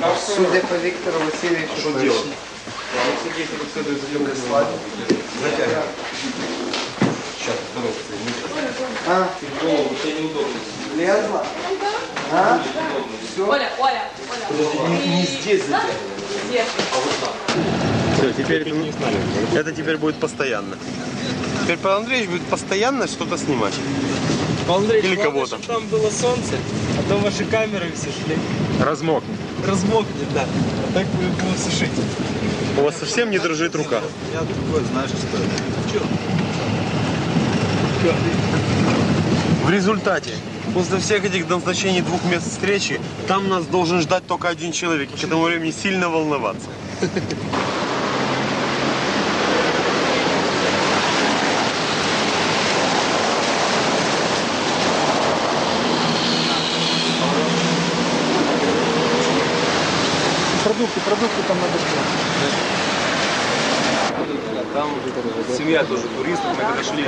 Судя по Виктору Васильевичу, что делать? Сейчас, Лезла? А? Все? Оля. Не здесь затягивай. Здесь. Все, теперь это теперь будет постоянно. Теперь Павел Андреевич будет постоянно что-то снимать. Павел Андреевич, Или главное, кого-то. чтобы там было солнце, а то ваши камеры все шли. Размокнет. Размокнет, да. А так будет сушить. У вас совсем не дрожит рука? Я такой, знаешь, что это? Че? В результате, после всех этих назначений 2 мест встречи, там нас должен ждать только 1 человек, и к этому времени сильно волноваться. Продукты там надо ждать. Там семья тоже туристов, мы когда шли.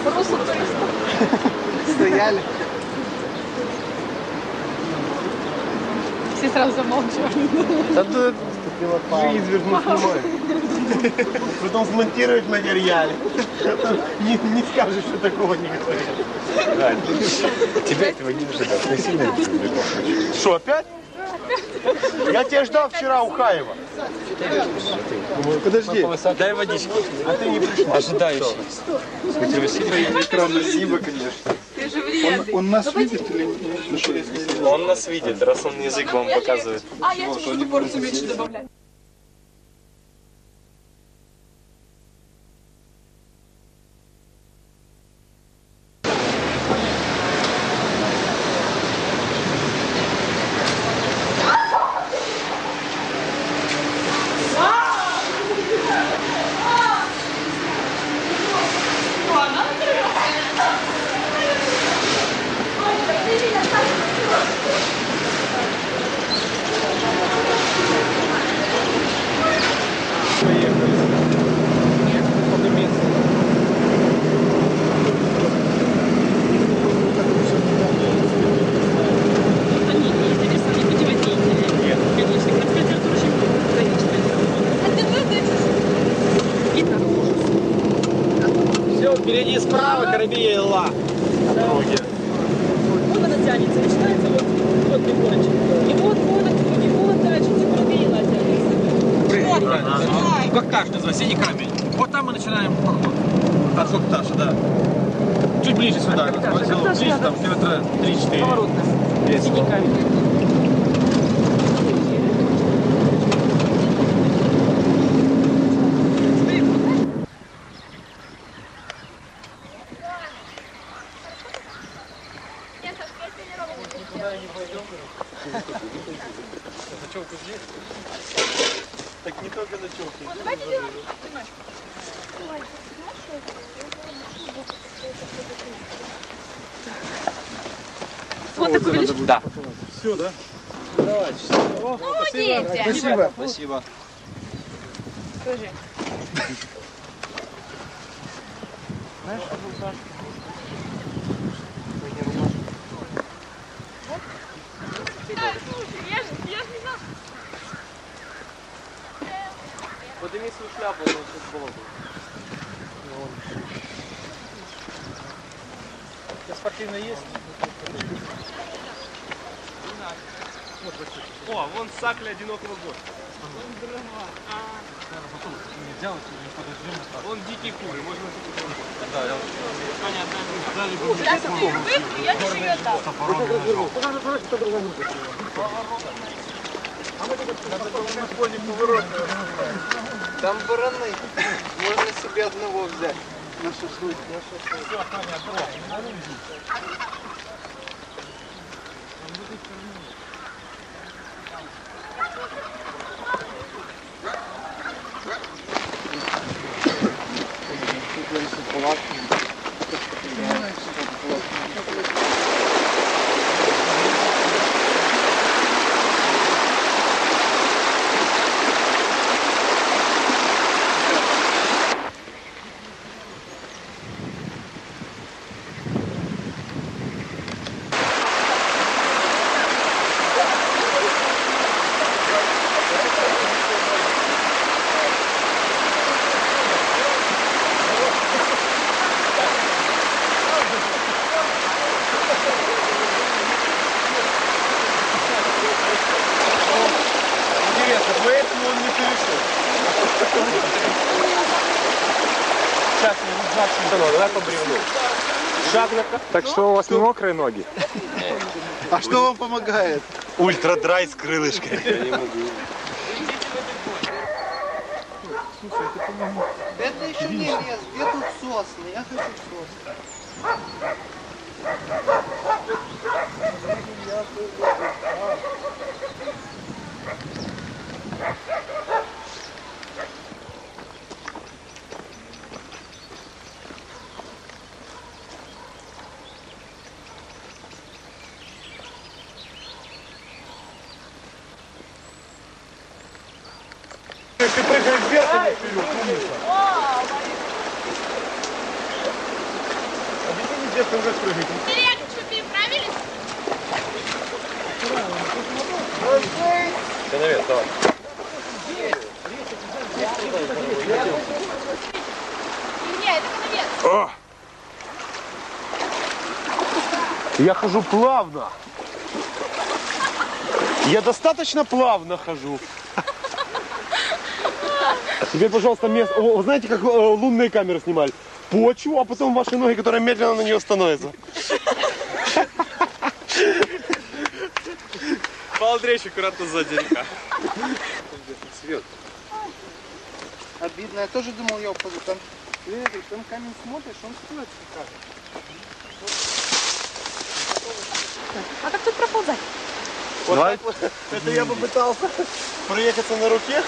Стояли. Все сразу замолчали. Жизнь верну снимаю. Потом смонтировать в материале. Не скажешь, что такого не говорил. Тебя этого не ожидал. Ты сильно это Что, опять? Я тебя ждал вчера у Хаева. Подожди. Дай водички. А ты не пришла. Ожидающий. Дмитрий Васильевич. Спасибо, конечно. Ты же вредный. Он нас видит или нет? Он нас видит, раз он язык вам показывает. А я тебе буду порцию меньше добавлять. Впереди справа Карабиела. Вот она тянется, начинается вот пригорочек. И вот дальше, типа Карабиела тянется. Кокташ называется, синий камень. Вот там мы начинаем поход. От Кокташа, да. Чуть ближе сюда. Ближе, там километра 3-4. Поворотно. Синий камень. Ночевка здесь? Так не только ночевки. Вот так увеличь. Да. Все, да? Давай. Ну, дети. Спасибо. Спасибо. Скажи. Подними свою шляпу, он сейчас голову. У тебя спортивно есть? О, вон сакля одинокого года. Вон дикие куры, можно Сейчас ты выпью, я тебе ее отдам. Там бараны. Можно себе одного взять. На шашлык. он не перешел. Сейчас, давай по бревну. Шаг на... Так что у вас не мокрые ноги? А что вам помогает? Ультра-драй с крылышкой. Это еще не лес, где тут сосны? Я хочу сосны. Ты прыгаешь вверх, а не вперед, умница. Объясни детям, как прыгать. Ты наверх, давай. О! Я хожу плавно. Я достаточно плавно хожу. Теперь, пожалуйста, место. Вы знаете, как лунные камеры снимали? Почву, а потом ваши ноги, которые медленно на нее становятся. Павел Андреевич аккуратно сзади река. Обидно. Я тоже думал, я упаду. Там, там камень смотришь, он стоит как. А как тут проползать? Вот так вот. Это я попытался проехаться на руке.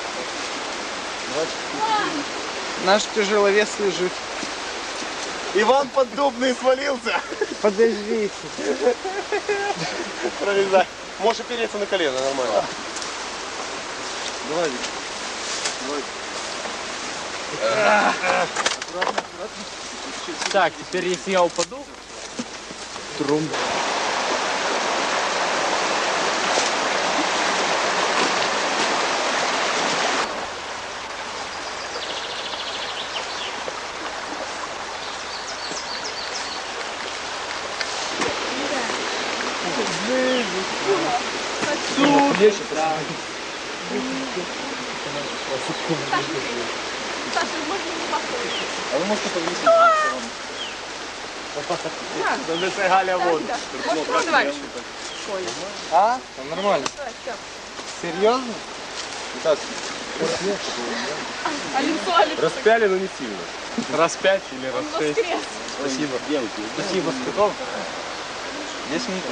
Наш тяжеловес лежит. Иван Поддубный свалился. Подождите. Пролезай. Можешь опереться на колено, нормально. Давай, Вик. Так, теперь если я упаду... Трум. Саша, можно не походить? А вы можете повесить? Занеси Галя воду. Давай. А? Там нормально. Серьезно? А лицо, Распяли, но не сильно. Раз 5 или раз 6? воскрес. Спасибо. Спасибо, Спитов. 10 минут.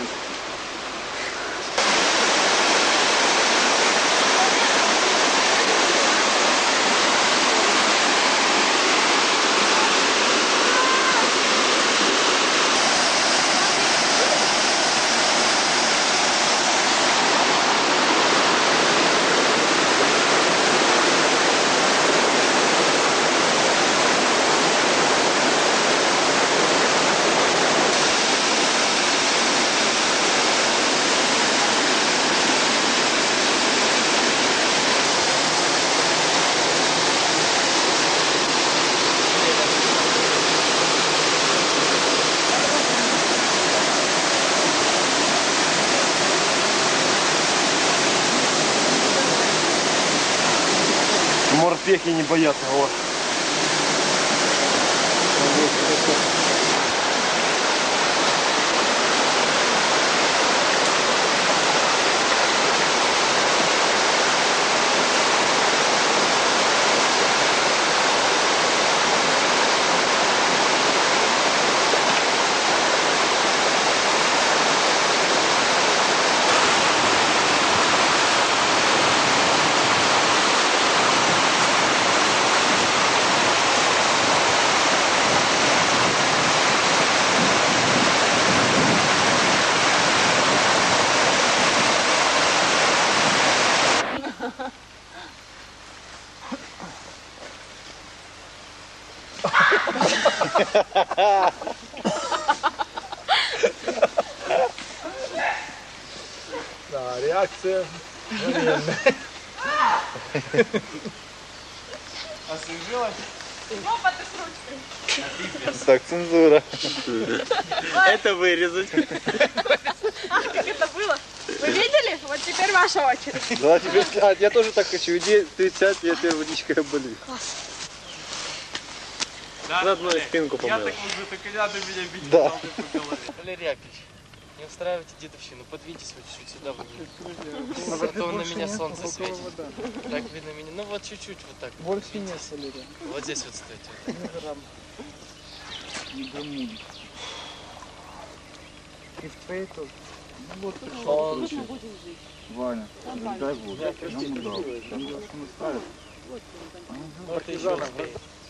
Морпехи не боятся. Вот. Да, реакция. Освежилась? Опа, ты с ручкой. Так, цензура. Это вырезать. Как это было? Вы видели? Вот теперь ваша очередь. Да, теперь, я тоже так хочу. Иди, ты сядь, я тебе водичкой оболью. Заодно и спинку Я помыл. так уже, так и надо меня бить Да. палкой по голове. Валерий Яковлевич, не устраивайте дедовщину, подвиньтесь вот чуть-чуть сюда, вот. А то на меня солнце светит. Так видно меня, ну вот чуть-чуть вот так. Больше нет, Валерия. Вот здесь вот стойте. И в твоей тоже. Солнце. Ваня, дай воду. Я ему дал. Сейчас он ставит. Вот еще успеет.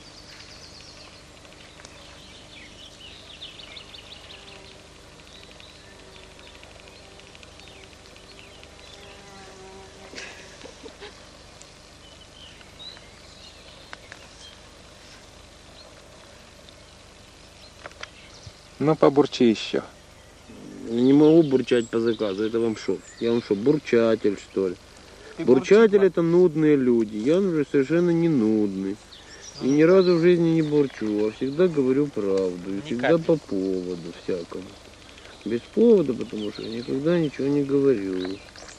Ну, побурчи еще. Не могу бурчать по заказу, это вам что? Я вам что, бурчатель что ли? Бурчатель это нудные люди, я уже совершенно не нудный. И ни разу в жизни не бурчу, а всегда говорю правду, и всегда по поводу всякому. Без повода, потому что я никогда ничего не говорю.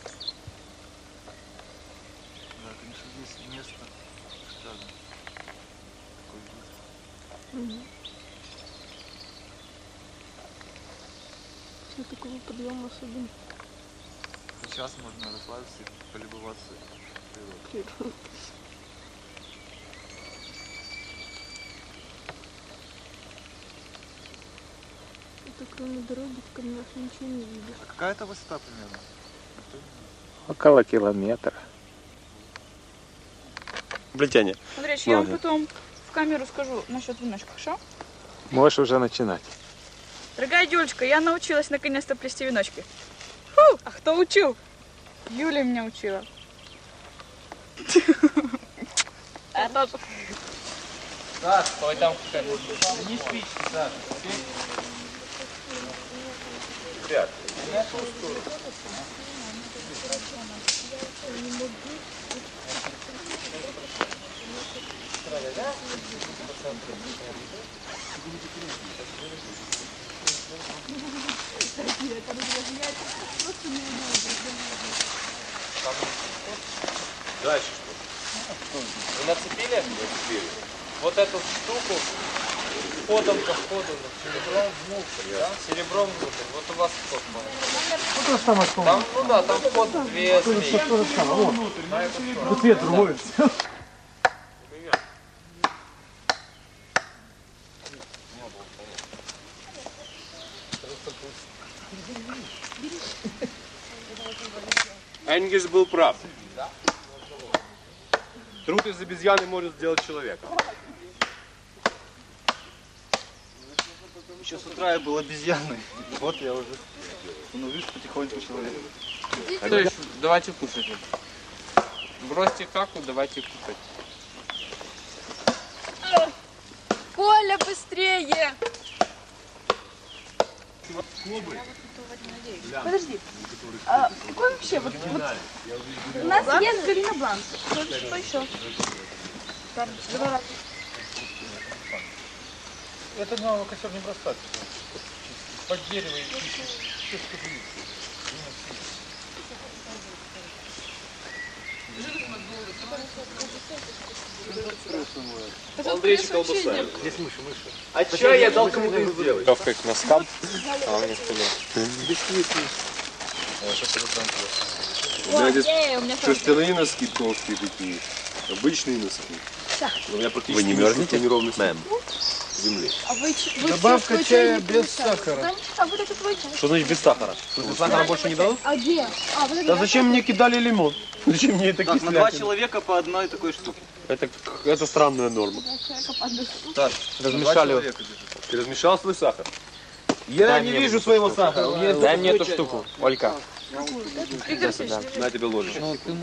Для такого подъема особенно. Сейчас можно расслабиться и полюбоваться природой. Это кроме дороги в камнях ничего не видишь. А какая это высота примерно? Около километра. Плетение. Андреевич, я вам потом в камеру скажу насчет веночка, хорошо? Можешь уже начинать. Дорогая Юлечка, я научилась наконец-то плести веночки. Фу, а кто учил? Юля меня учила. Саш, стой там какая-то. Не спички, Саша. Дальше что? Вы нацепили? Нацепили. Вот эту штуку входом ко входу, серебром внутрь, да? Серебром внутрь. Вот у вас вход. Ну, то же самое, что Там, ну да, там вход две змеи. то же самое. Вот цвет другой. Энгельс был прав. Труд из обезьяны может сделать человека. Еще с утра я был обезьяной. Вот я уже становлюсь потихоньку человеком. То есть, давайте кушать. Бросьте каку, давайте кушать. Коля, быстрее! Подожди. Какой вообще? Вот, у нас есть Галина Бланк. Что еще? Это главное костер не бросать. Под дерево и все Андрей колбаса. Здесь мыши. А чай я дал кому-то сделать. Готовка к носкам, а у меня спиной. У меня здесь шерстяные носки толстые такие. Обычные носки. У меня практически не мерзнете? Неровный слой земли. Добавка чая без сахара. А вот это твой чай. Что значит без сахара? Сахара больше не дадут? А где? А, вот это Да зачем мне кидали лимон? Зачем мне это Так, на два кислятина? человека по одной такой штуке. Это странная норма. Так, Размешали вот. Ты размешал свой сахар? Я не вижу своего сахара. У меня есть Дай только мне эту свой штуку, Олька. Игорь Алексеевич, На тебе ложечку.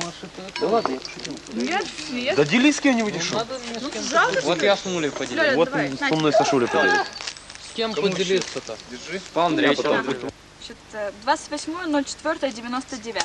нет, нет. Да делись с кем-нибудь еще. Ну, жалко, Вот я с нулей поделюсь. Ляля, Вот давай, с Надя. мной Сашуля поделись. С кем поделиться-то? держи. По Андрею. Значит, 28.04.99.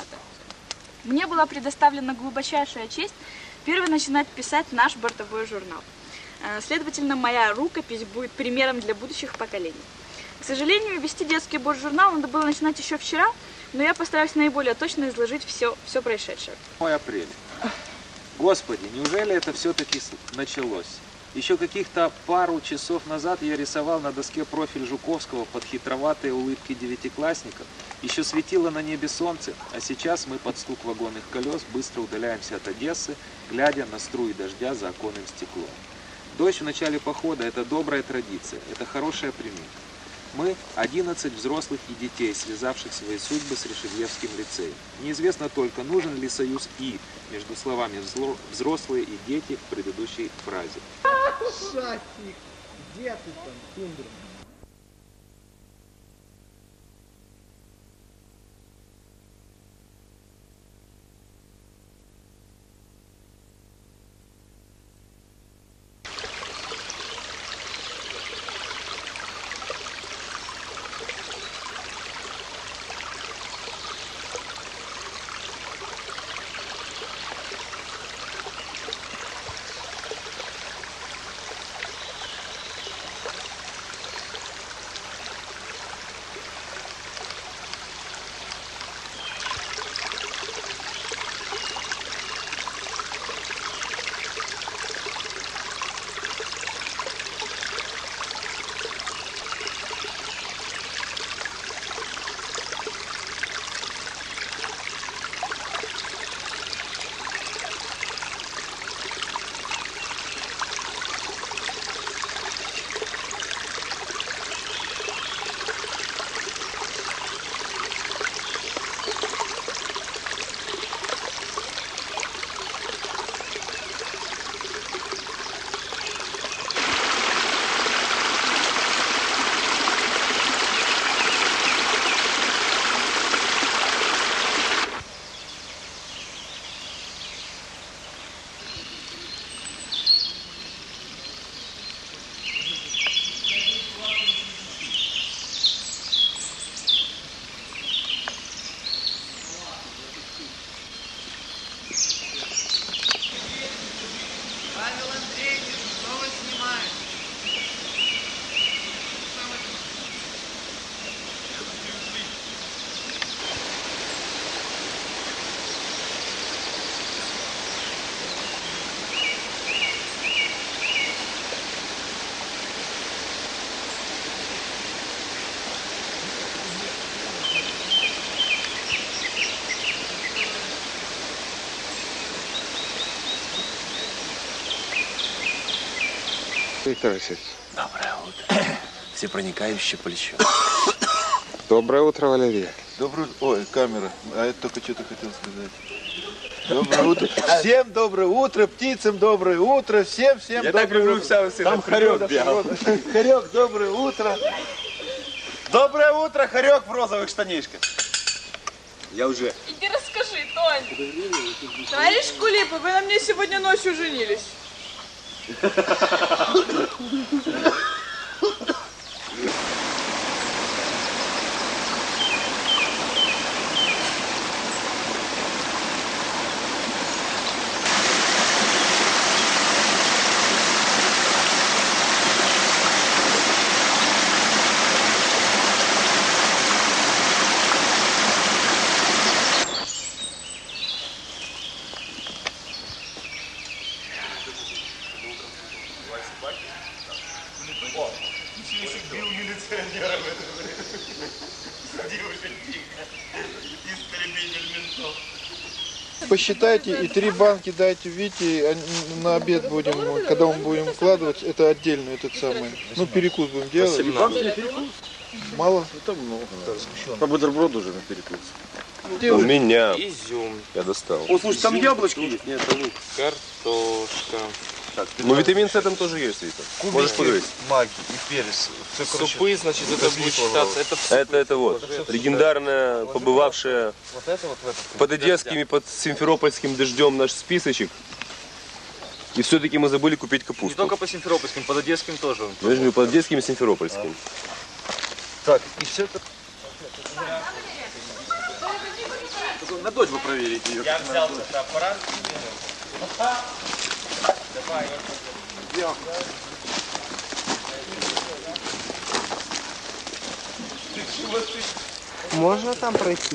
Мне была предоставлена глубочайшая честь первой начинать писать наш бортовой журнал. Следовательно, моя рукопись будет примером для будущих поколений. К сожалению, вести детский божжурнал надо было начинать еще вчера, но я постараюсь наиболее точно изложить все происшедшее. Апрель. Господи, неужели это все-таки началось? Еще каких-то пару часов назад я рисовал на доске профиль Жуковского под хитроватые улыбки девятиклассников. Еще светило на небе солнце, а сейчас мы под стук вагонных колес быстро удаляемся от Одессы, глядя на струи дождя за оконным стеклом. Дождь в начале похода – это добрая традиция, это хорошая примета. Мы – 11 взрослых и детей, связавших свои судьбы с Решельевским лицеем. Неизвестно только, нужен ли союз «и» между словами «взрослые» и «дети» в предыдущей фразе. Шатик, где ты там, тундра? Виктор Васильевич. Доброе утро. Всепроникающее плечо. Доброе утро, Валерий. Доброе... Ой, камера. А это только что-то хотел сказать. Доброе утро. Всем доброе утро, птицам доброе утро, всем доброе утро. Там хорек бегал. Хорек, доброе утро. Доброе утро, хорек в розовых штанишках. Я уже. Иди расскажи, Тонь. Товарищ Кулипов, вы на мне сегодня ночью женились. Посчитайте и 3 банки дайте Вите, на обед будем, когда мы будем укладывать, это отдельно этот самый. Ну, перекус будем делать. Мало? Это много. По бутерброду уже на перекус. У меня. Изюм. Я достал. О, слушай, там яблочки есть. Нет, это лук. Картошка. Ну, витамин С там тоже есть, Витя. Можешь погрызть. Маги и перец. Все, Супы, значит, это будет считаться. Это вот. Легендарная, побывавшая под одесским и под симферопольским дождем наш списочек. И все-таки мы забыли купить капусту. Не только по симферопольским, под одесским тоже. Между под одесским и симферопольским. Так, и все это... На дочь бы проверить ее. Я взял фотоаппарат. Идем. Можно там пройти?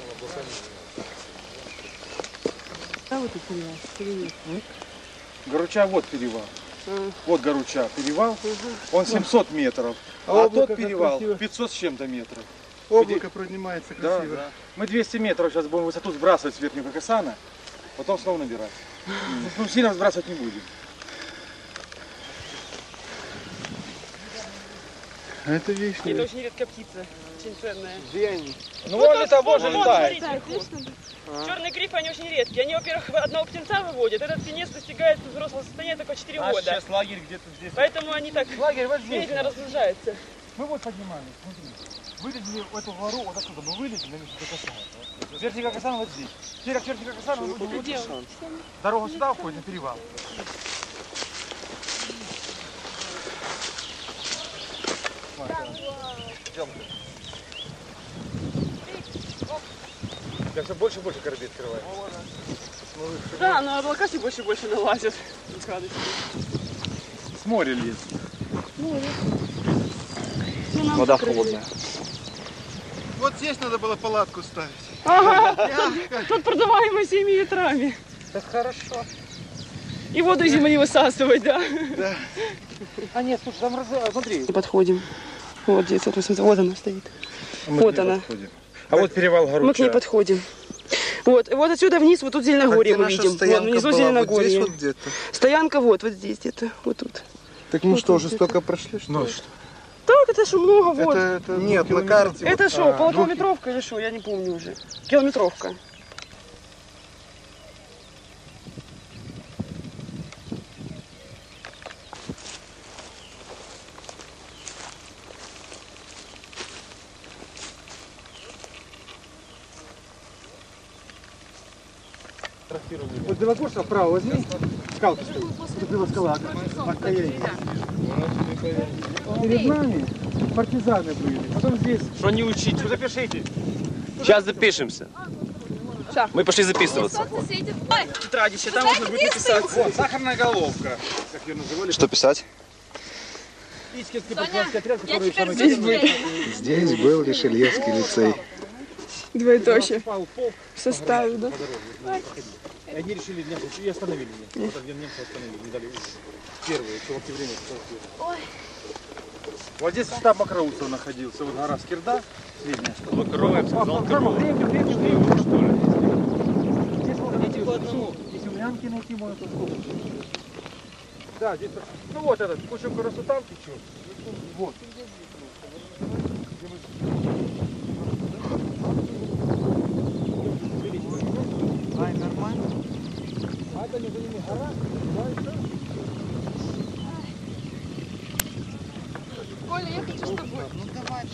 Горуча, вот перевал. Вот Горуча перевал. Он 700 метров. А тот перевал 500 с чем-то метров. Облако поднимается красиво. Да. Мы 200 метров сейчас будем высоту сбрасывать с верхнего Какасана, потом снова набирать. Ну, сильно сбрасывать не будем. Это вещь. Это очень редкая птица, очень ценная. Где они? Ну, он того же летает. Черные грифы, они очень редкие. Они, во-первых, одного птенца выводят. Этот птенец достигает взрослого состояния только 4 года. Сейчас лагерь где-то здесь. Поэтому они так Лагерь вот здесь. медленно размножаются. Мы вот поднимались, смотри. Вылезли в эту гору, вот отсюда мы вылезли на верхний Какасан. Верхний Какасан вот здесь. Теперь к верхнему Какасану мы будем вот здесь. Дорога сюда входит на перевал. Идем. Я все больше и больше кораблей открываю. Да, но облака все больше и больше налазят. С моря лезет. Вода холодная. Вот здесь надо было палатку ставить. Ага, тут продаваемый 7 ветрами. Так хорошо. И воду зимой не высасывать, да? Да. А нет, слушай, там смотри. Подходим. Вот здесь, вот она стоит. Вот она. А вот перевал Горуча. Мы к ней подходим. Вот, и вот отсюда вниз, вот тут Зеленогорье мы видим. Вот внизу Зеленогорье. Вот здесь вот Стоянка вот здесь где-то, вот тут. Так мы что, уже столько прошли, что ли? Так, это что, много, вот. Это нет, на карте. Это что, полукилометровка или что, я не помню уже. Километровка. Вот Белогорска вправо возьми, скалка стоит. Это была скала. Перед нами партизаны были. Потом здесь. Что не учить? Вы запишите. Сейчас запишемся. Мы пошли записываться. Тетрадище, там можно будет написать. Вот, сахарная головка. Как ее называли? Что писать? Ичкинский партизанский отряд, который самый Здесь был. Здесь был Ришельевский лицей. Двоеточие. В составе, да? И они решили немцы и остановили меня. Вот где немцы остановили, не дали первые, что в октябре. Вот здесь штаб Макроусов находился, вот гора Скирда, средняя. Макроусов сказал, что ли? Здесь можно найти по одному. Если Ульянки найти, можно то сколько. Да, здесь, ну вот этот, кусок красоты там течет. Вот. Ай, нормально. А это между ними гора, да, Коля, я хочу с тобой. Ну давай,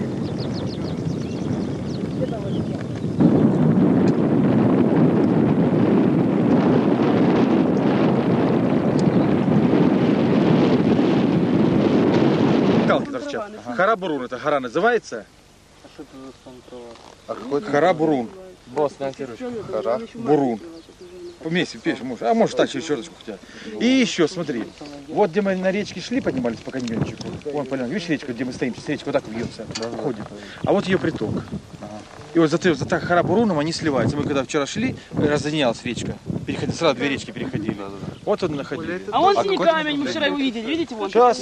скалки торчат. Гора Бурун, это гора называется? А что это за там трава? А какой Гора Бурун. Босс, на ручку. гора? Бурун. Вместе пишешь, может. А может так, через щеточку хотя. И еще, смотри. Вот где мы на речке шли, поднимались по каньончику. Вон, поляна. Видишь речку, где мы стоим? Сейчас речка вот так вьется, ходит. А вот ее приток. И вот за гора Буруном они сливаются. Мы когда вчера шли, разъединялась речка. Сразу две речки переходили. Вот он находили. А вон синий камень, мы вчера его видели, видите? Вон. Сейчас.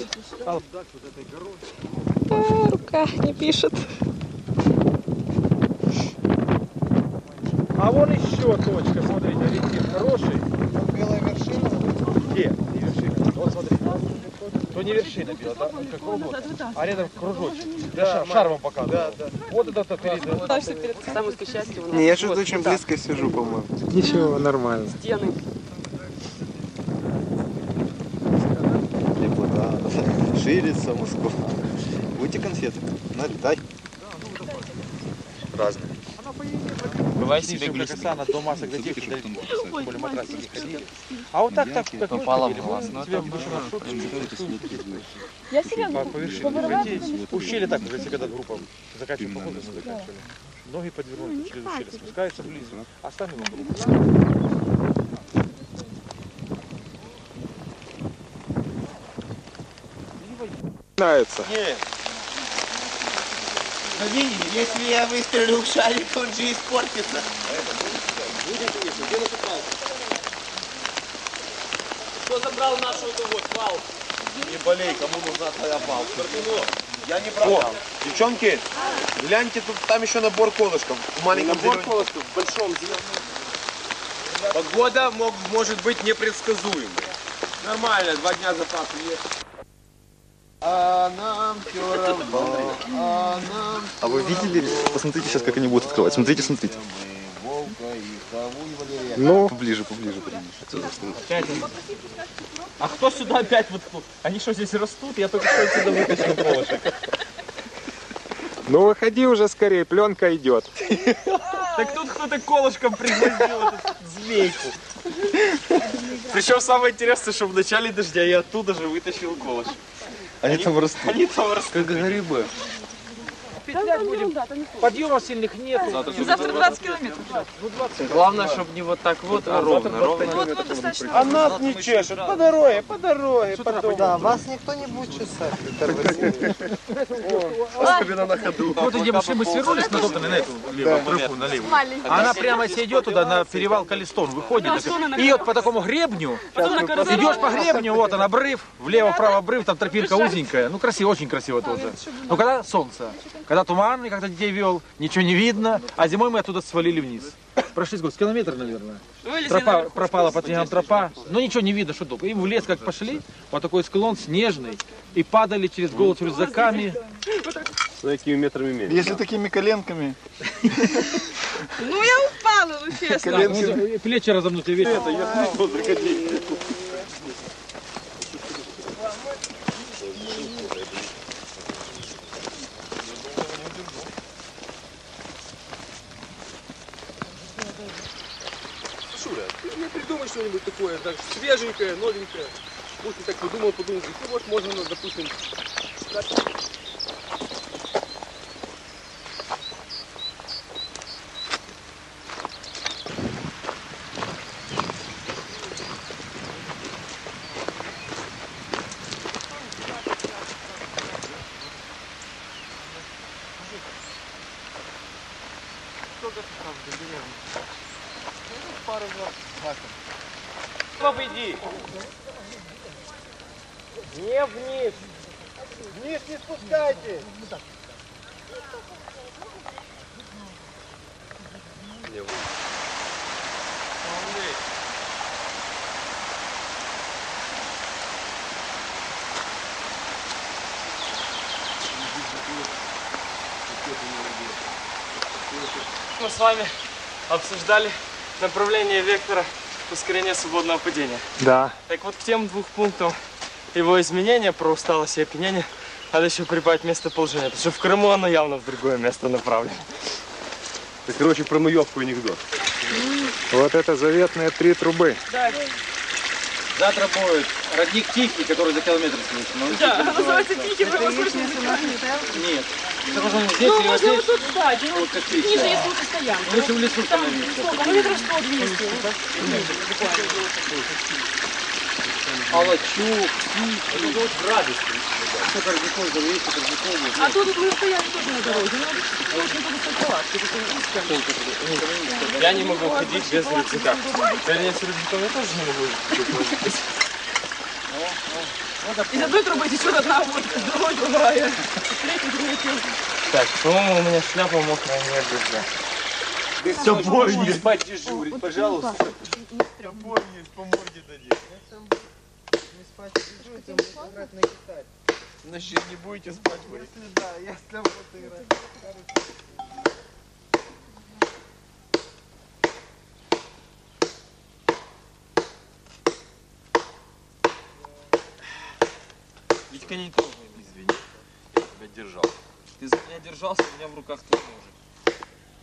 Рука не пишет. А вон еще точка, смотрите, ориентир хороший. Белая вершина. Где? Не вершина. Вот смотрите. То не вершина белая, да? Как вот. А рядом кружочек. Я шар вам показывал. Да, да. Вот это перед. Самое счастье у нас. Не, я что-то очень близко сижу, по-моему. Ничего, нормально. Стены. Теплота ширится Москва. Будете конфеты? Налетай. Разные. Бывай себе близко. До масок до тех, более матрасики ходили. А вот так, как попало в глаз. Я серьезно. по вершине. Ущелье так, уже если когда группа заканчивает походу, мы заканчивали. Ноги подвернули, через ущелье спускаются близко, а сами вокруг. разряжается. Нет. Но видите, если я выстрелю в шарик, он же испортится. Кто забрал нашу эту вот палку? Не болей, кому нужна твоя палка. Я не брал. Девчонки, гляньте, тут там еще набор колышков. В маленьком Набор колышков в большом зеленом. Погода может быть непредсказуемой. Нормально, 2 дня запаса есть. А нам все равно, а нам А вы видели? Посмотрите сейчас, как они будут открывать. Смотрите, смотрите. Ну, Поближе, поближе. А кто сюда опять воткнул? Они что, здесь растут? Я только что отсюда вытащил колышек. ну выходи уже скорее, пленка идет. Так тут кто-то колышком пригвоздил эту змейку. Причем самое интересное, что в начале дождя я оттуда же вытащил колышек. Они там растут. Они там растут. Как грибы. Петлять будем. Подъемов сильных нет. Завтра 20 километров. Главное, чтобы не вот так вот, а ровно. Вот достаточно. А нас не чешут. По дороге, потом. Да, вас никто не будет чесать. Особенно на ходу. Вот где мы шли, мы свернулись на эту левую, тропу налево. А она прямо если идет туда, на перевал Калистон выходит. И вот по такому гребню, идешь по гребню, вот он обрыв, влево-вправо обрыв, там тропинка узенькая. Ну красиво, очень красиво тоже. Но когда солнце, когда туман, и когда детей вел, ничего не видно, а зимой мы оттуда свалили вниз. Прошли сколько? С километр, наверное. Тропа пропала, под снегом тропа, но ничего не видно, что долго. И в лес как пошли, вот такой склон снежный, и падали через голову с рюкзаками. С такими метрами меньше. Если такими коленками. Ну я упала, ну честно. Плечи разомнуты, видишь? Это я Шура, ты мне придумай что-нибудь такое, так, свеженькое, новенькое. Пусть ты так подумал, ну вот можно, допустим, Папа, иди. Не вниз. Вниз не спускайте. Мы с вами обсуждали направление вектора ускорения свободного падения. Да. Так вот, к тем 2 пунктам его изменения про усталость и опьянение надо еще прибавить местоположение, потому что в Крыму оно явно в другое место направлено. Это, короче, про нулевку анекдот. Вот это заветные 3 трубы. Да, Завтра будет родник Тихий, который за километр слышно. да, называется Тихий, прямо слышно. Нет. Это можно здесь Ну, или вот можно вот здесь. тут встать, ну, Вот как ниже Тихий. есть стоянка. Лучше в лесу Там становиться. сколько? Ну, метров 100-200. Алачук, Тихий. Это вот радость. Что Кордюков зависит, Кордюков. А тут вы стояли тоже на дороге. Ну, очень много палатки, Я не могу ходить без рюкзака. Вернее, с рюкзаком я тоже не могу ходить. Из одной трубы течет одна водка, с другой другая. Третья. Так, по-моему, у меня шляпа мокрая, не обязательно. Все, больше не спать дежурить, пожалуйста. Значит, не будете спать вы. Если да, я с тобой играю. Витька, не трогай, извини. Я тебя держал. Ты за меня держался, у меня в руках твой ножик.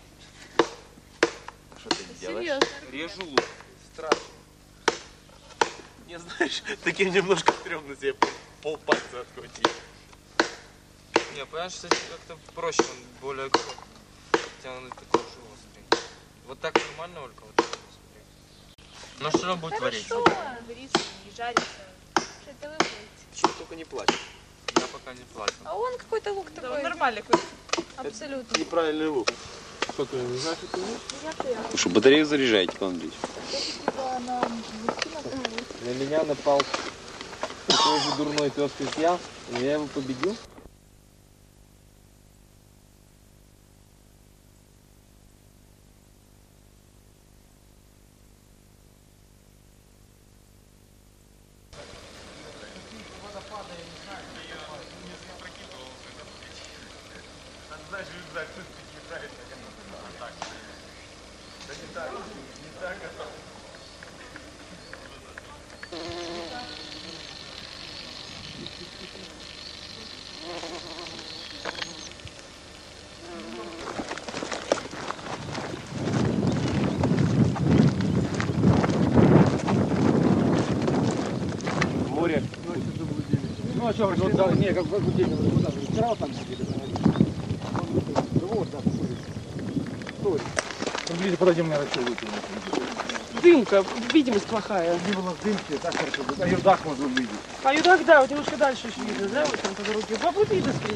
Что ты делаешь? Серьезно? Режу лук. Страшно. Не знаешь, таким немножко стрёмно себе полпальца открутить. Не, понимаешь, кстати, как-то проще, он более короткий. Хотя он такой же острый. Вот так нормально, Ольга? Вот так смотри. Ну что будет творить? Рис не жарится. Что это вы будете? Чтобы только не плачь. Я пока не плачу. А он какой-то лук такой. Нормальный какой. Абсолютно. Неправильный лук. Что ты не знаешь, что это есть? Что, батарею заряжаете, Павел Андреевич? На меня напал такой же дурной пес, как я, но я его победил. Море. Ну а что, вот, да, не, как в день, вот так, вчера там сидели. Вот, да, стой. Ближе подойдем, наверное, что выйти. Дымка, видимость плохая. Не было в дымке, так хорошо. А юрдак можно увидеть. А юдак, да, вот немножко дальше еще видно, да, вот там по дороге. Будет видно, скорее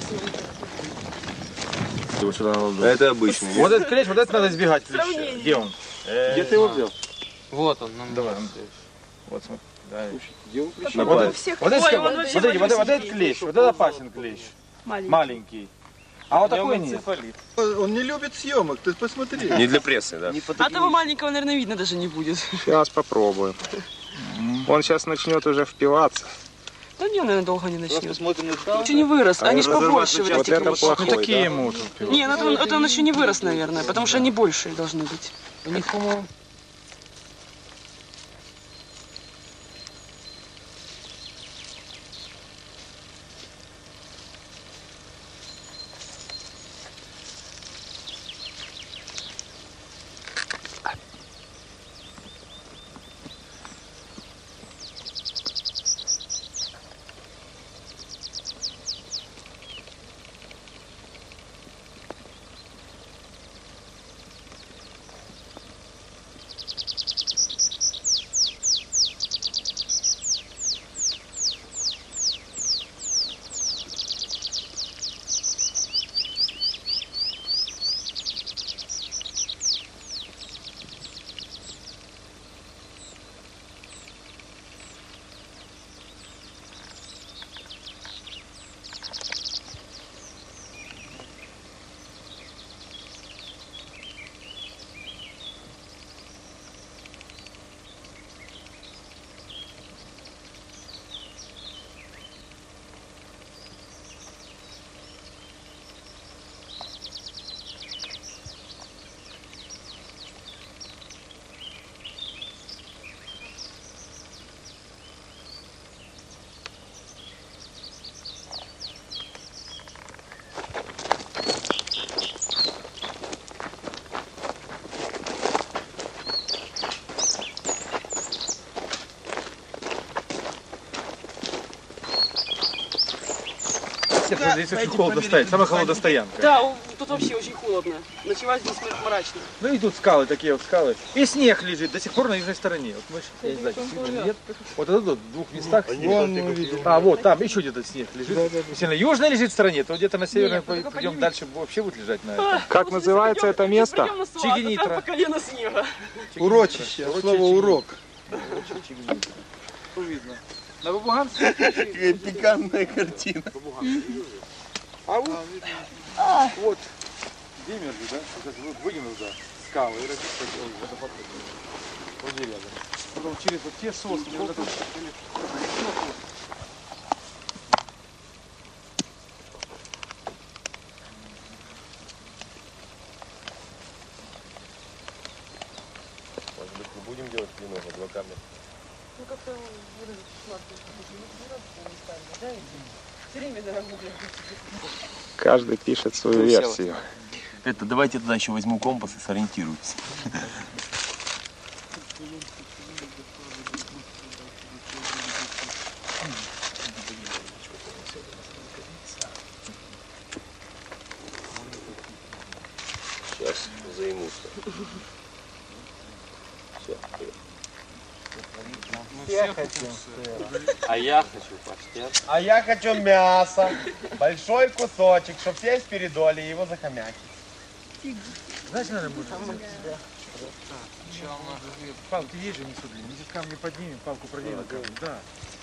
всего. Это обычный. Вот этот клещ, вот это надо избегать клеща. Сравнение. Где он? Где ты его взял? Вот он, нам Давай. Вот смотри. Да. Где он клещ? Вот этот, всех- вот этот, Ой, он вообще смотрите, вот малюсенький. этот клещ, вот это опасен клещ. Маленький. А вот такой нет. Он не любит съемок, ты посмотри. Не для прессы, да. А того маленького, наверное, видно даже не будет. Сейчас попробуем. Он сейчас начнет уже впиваться. Да не, он, наверное, долго не начнет. Посмотрим на Еще не вырос, они ж побольше вот Вот эти это клещи. плохой, Такие да? могут. Не, ну это он еще не вырос, наверное, потому что они больше должны быть. У них, по-моему, Здесь очень холодно стоять, самая холодная стоянка. Да, тут вообще очень холодно. Ночевать здесь мрачно. Ну и тут скалы, такие вот скалы. И снег лежит до сих пор на южной стороне. Вот мы, я не знаю, видно или нет. Вот это тут, в двух местах снег. А вот там еще где-то снег лежит. Если на южной лежит стороне, то где-то на северной пойдем дальше, вообще будет лежать на этом. Как называется это место? Чигинитра. По колено снега. урочище, слово урок. Что видно? На Бабуганце? Какая пикантная картина. А вот Димер же, да? Сейчас выгнул, да, скалы и разъехал водопад. Вот здесь рядом. Потом через вот те сосны. Может быть, не будем делать клинок, а 2 камня? Ну как-то выразить сладкий. Да, все время дорогу. Каждый пишет свою версию. Это давайте тогда еще возьму компас и сориентируюсь. Сейчас займусь. Все, Все хотим сыра. А я хочу паштет. А я хочу мясо. Большой кусочек, чтобы сесть перед Олей и его захомячить. Знаешь, наверное, можно взять? Палки есть же несут, блин. Мы камни поднимем, палку проденем. Да.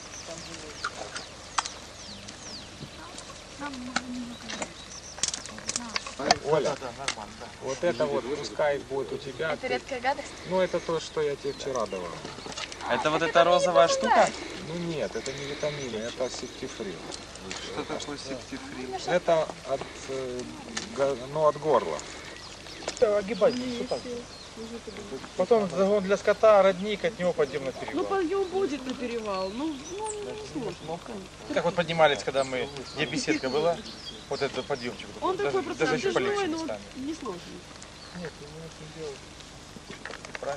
Оля, вот это вот пускай будет у тебя. Это редкая гадость? Ну это то, что я тебе вчера давал. Это вот эта розовая штука? Ну нет, это не витамины, это септифрил. Что такое септифрил? Это от, от горла. Огибать вот так. Потом загон для скота, родник, от него пойдем на перевал. Ну подъем будет на перевал. Ну сложно. Как вот поднимались, когда мы, где беседка была, вот этот подъемчик. Он даже, такой даже еще полегче протяжной, но местами. не сложный. Нет, ты не очень делать. Правильно.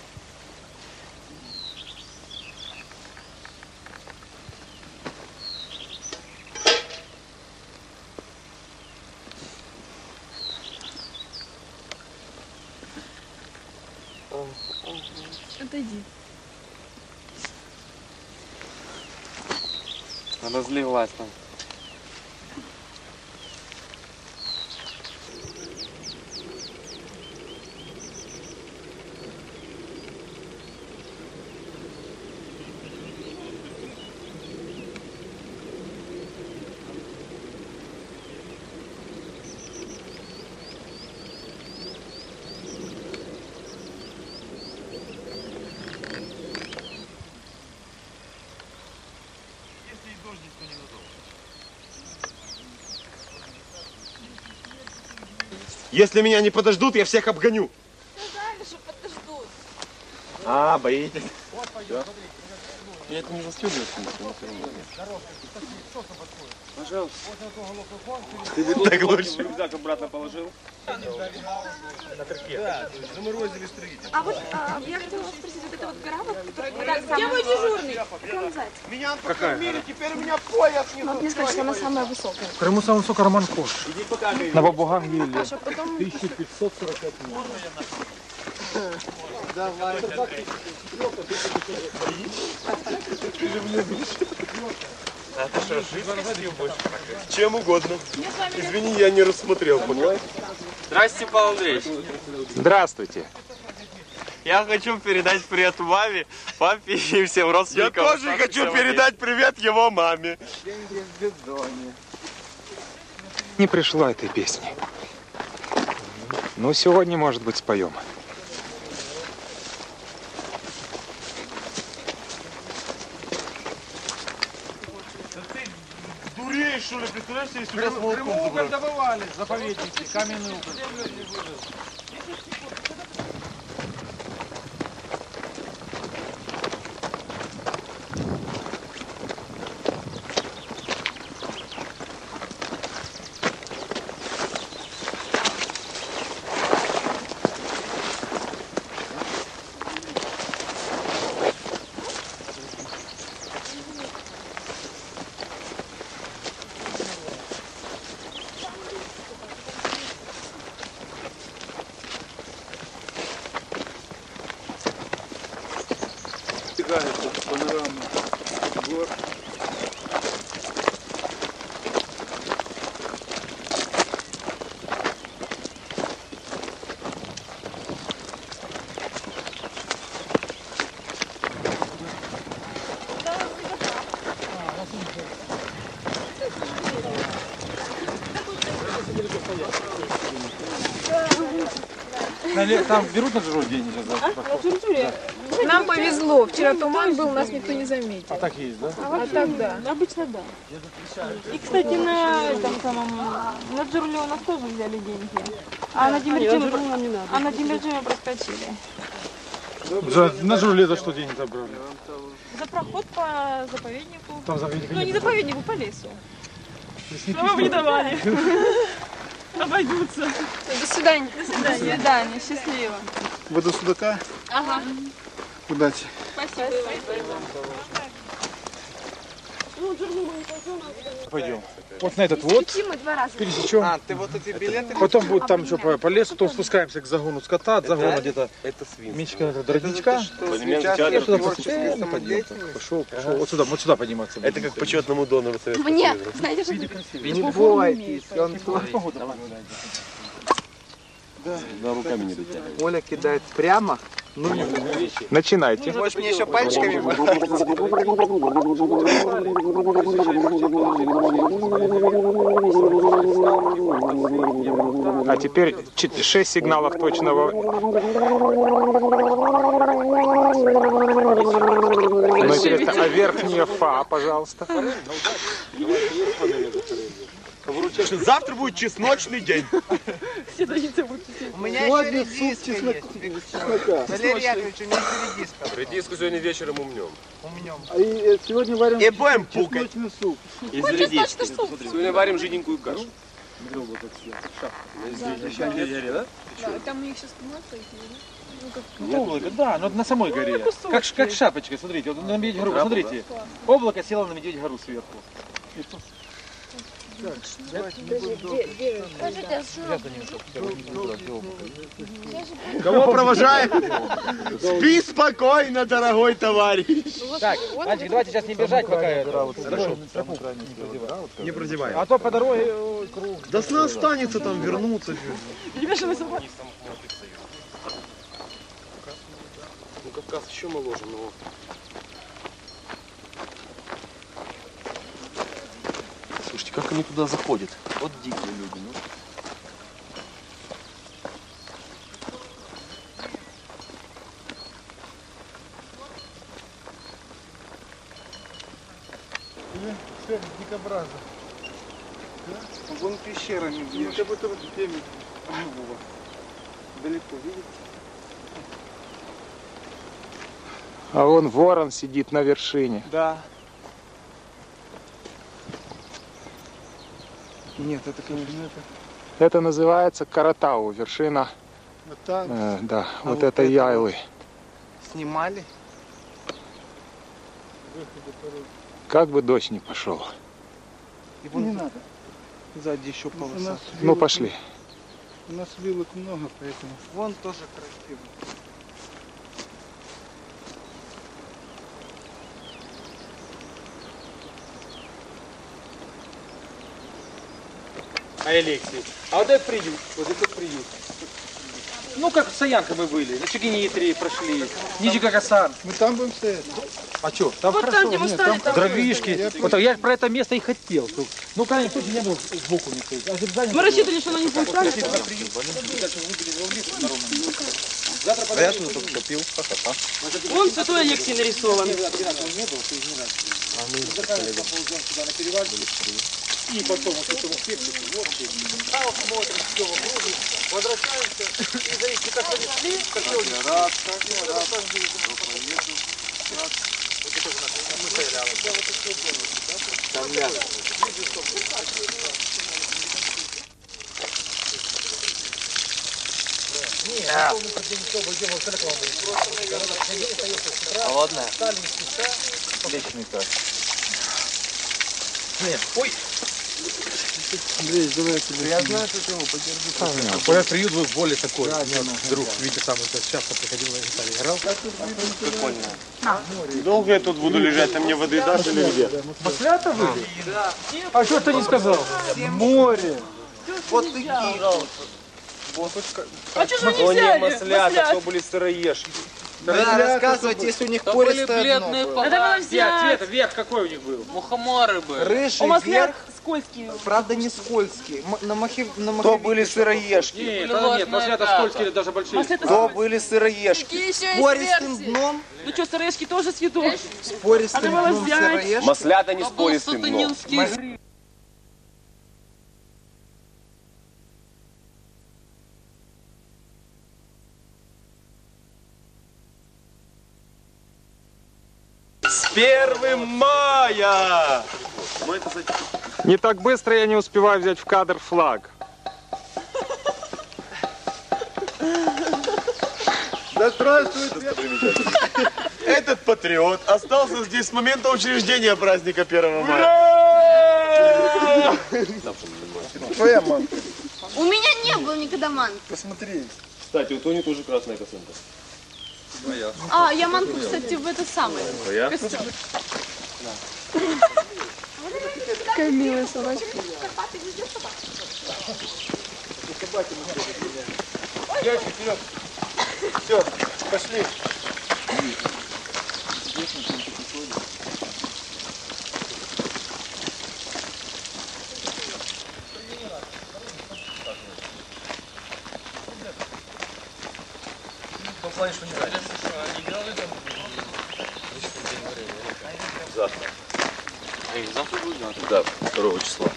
Отойди. Разлилась там. Если меня не подождут, я всех обгоню. Сказали, что подождут. А, боитесь? Я это не застегиваю, Пожалуйста. Ты так лучше. Рюкзак обратно положил? На перке. Заморозили строитель. А вот я хотела вас спросить, вот эта вот гора, вот, которая где мой дежурный? Как он называется? Меня покормили, теперь у меня пояс не Вот мне сказали, что она самая высокая. В Крыму самый высокий Роман Кош. На Бабуганге или... Паша, потом... 1545 метров. Давай. А ты что, жидкостью будешь? Чем угодно. Извини, я не рассмотрел. Здрасте, Павел Андреевич. Здравствуйте. Я хочу передать привет маме, папе и всем Я родственникам. тоже хочу передать привет его маме. Не пришло этой песни. Ну, сегодня, может быть, споем. Дуреешь, что ли, представляешь, если сюда с В молоком Крыму уголь забрать? добывали, заповедники, каменный уголь. Панорама гор. Там берут на жиру день сейчас, да? Нам повезло. Вчера туман был, нас никто не заметил. А так есть, да? А так да. Обычно да. И, кстати, на этом самом, на Джурле у нас тоже взяли деньги. А на Демерджиме проскочили. На журле за что деньги забрали? За проход по заповеднику. Там заповедника Ну, не не было. заповеднику, по лесу. Лесники Вам не что ли? давали. Обойдутся. До свидания. До свидания. Счастливо. Вы до Судака? Ага. Удачи. Спасибо. Пойдем. Вот на этот вот пересечем. А, ты вот эти билеты... Потом будет там еще по лесу, потом спускаемся к загону скота, от загона где-то меньше до родничка. Пошел. Вот сюда подниматься. Это как почетному донору Советского Мне, Союза. знаете, что Не бойтесь, Да, руками не дотягивай. Оля кидает прямо. Ну, Начинайте. можешь мне еще пальчиками А теперь 6 сигналов точного. Ну, интересно, а верхняя фа, пожалуйста. Завтра будет чесночный день. У меня еще редиска есть. Валерий Яковлевич, у меня еще редиска. Редиску сегодня вечером умнем. Сегодня варим И будем пукать. суп. Из редиски. Сегодня варим жиденькую кашу. Там у них сейчас становится Облако, да, но на самой горе. Как шапочка, смотрите, вот на Медведь гору, смотрите. Облако село на Медведь гору сверху. Кого провожаем? Спи спокойно, дорогой товарищ. Так, мальчик, давайте сейчас не бежать, пока это. Хорошо. Не прозеваем. А то по дороге круг. Да с нас останется там вернуться. Не бешеный собак. Ну, Кавказ еще моложе, но... Слушайте, как они туда заходят? Вот дикие люди, ну. Дикобраза. Вон пещера не Ну, как будто вот темень. Далеко, видите? А вон ворон сидит на вершине. Да. Нет, это, конечно, Это называется Каратау, вершина, Вот там. да, А вот вот этой это Яйлы. снимали. Как бы дождь не пошел. И вон не надо. Сзади еще полоса. Ну, пошли. У нас вилок много, поэтому... Вон тоже красиво. Алексей, а вот этот приют, вот этот приют. Ну, как в Саянка мы были, на Чигинитре прошли, Ниджи-Какасан. Мы там будем стоять. А что, там Вот хорошо, там, где мы нет, стали, там там дровишки. Вот так, я про это место и хотел. Ну, конечно, тут не было сбоку не стоит. Мы рассчитывали, что оно не будет правильно. А я тут только пил. Вон святой Алексей нарисован. И потом вот этому пепсику, вот там смотрим, все вокруг, возвращаемся, и зависит, как они шли, как они рад. Там мясо. Холодная? Вечный каш. Нет, ой! Андрей, давай тебе. Я знаю, что его подержи. Этот приют был более такой. Друг Витя сам часто приходил на гитаре, играл. Прикольно. Долго я тут буду лежать, а мне воды дашь или где? Маслята вы? Да. А что ты не сказал? Море. Вот такие. А что же вы не О, не, взяли? маслята, то были сыроежки. Да, рассказывать, если у них пористое дно было. Надо было взять. Цвет, верх какой у них был? Мухоморы были. Рыжий У маслят верх, скользкие. правда не скользкие. То были сыроежки. Нет, нет, маслята скользкие, даже большие. Маслята То были сыроежки. Какие еще есть Пористым версии? дном, Ну что, сыроежки тоже съедобные? с пористым Надо было дном взять. сыроежки. Маслята не с пористым дном. С 1 мая! Не так быстро я не успеваю взять в кадр флаг. Да здравствует! Этот патриот. патриот, остался здесь с момента учреждения праздника 1 мая. Твоя манка. У меня не было никогда манки. Посмотри. Кстати, у Тони тоже красная косынка. Моя. А, я манку, кстати, в это самое. Твоя? Костюм. Какая милая собачка. Девочки, вперед. Все, пошли. Завтра. Завтра будет? Да, 2 числа.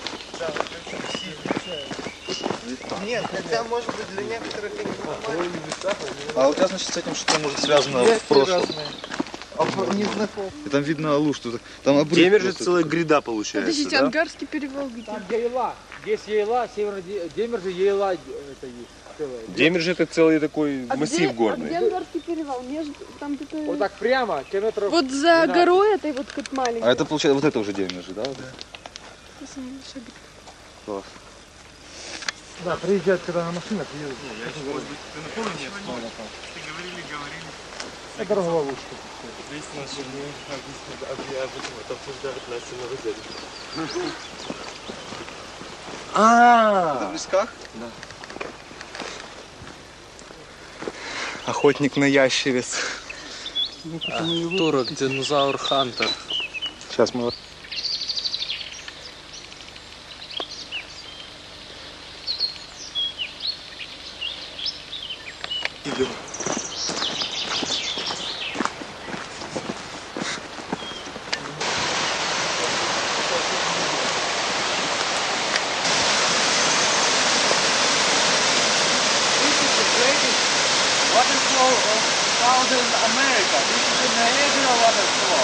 Нет, хотя может быть для некоторых и не нормально. А у тебя, значит, с этим что-то может связано в прошлом. И там видно алу, что там обрыв. Темир же целая гряда получается. Подождите, да? Ангарский перевал где? Там Ейла. Здесь Ейла, Демир же Ейла это есть. Целая. Демир же это целый такой массив горный. Где Ангарский перевал? Между, там где-то... Вот так прямо, километров. Вот за 12. горой этой вот как маленькой. А это получается, вот это уже Демир же, да? Класс. Да, приезжают, когда на машинах едут. Может быть, ты напомнишь? Ты говорили. Это дороговолочка. Здесь наши обсуждают Настю на вызове. Это в лесках? Да. Охотник на ящериц. Турок, динозавр Хантер. Сейчас мы... Waterfall of Southern America. This is the Niagara waterfall.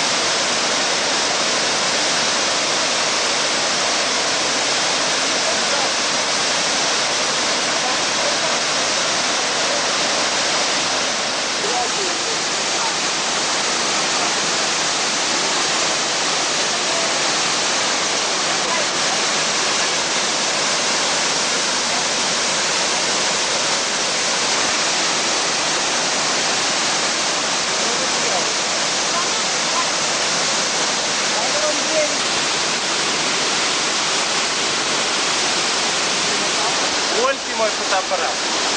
Вольфи мой фотоаппарат.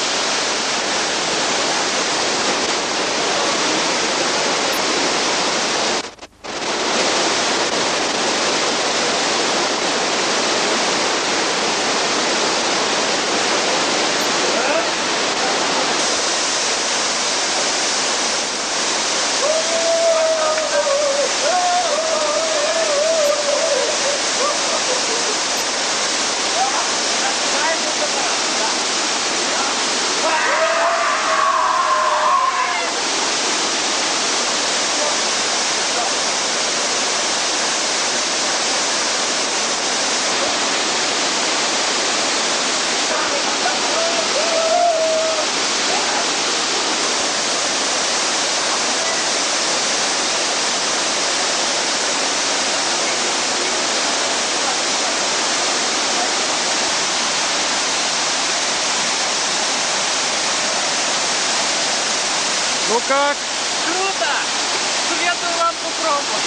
Ну как? Круто! Советую вам попробовать.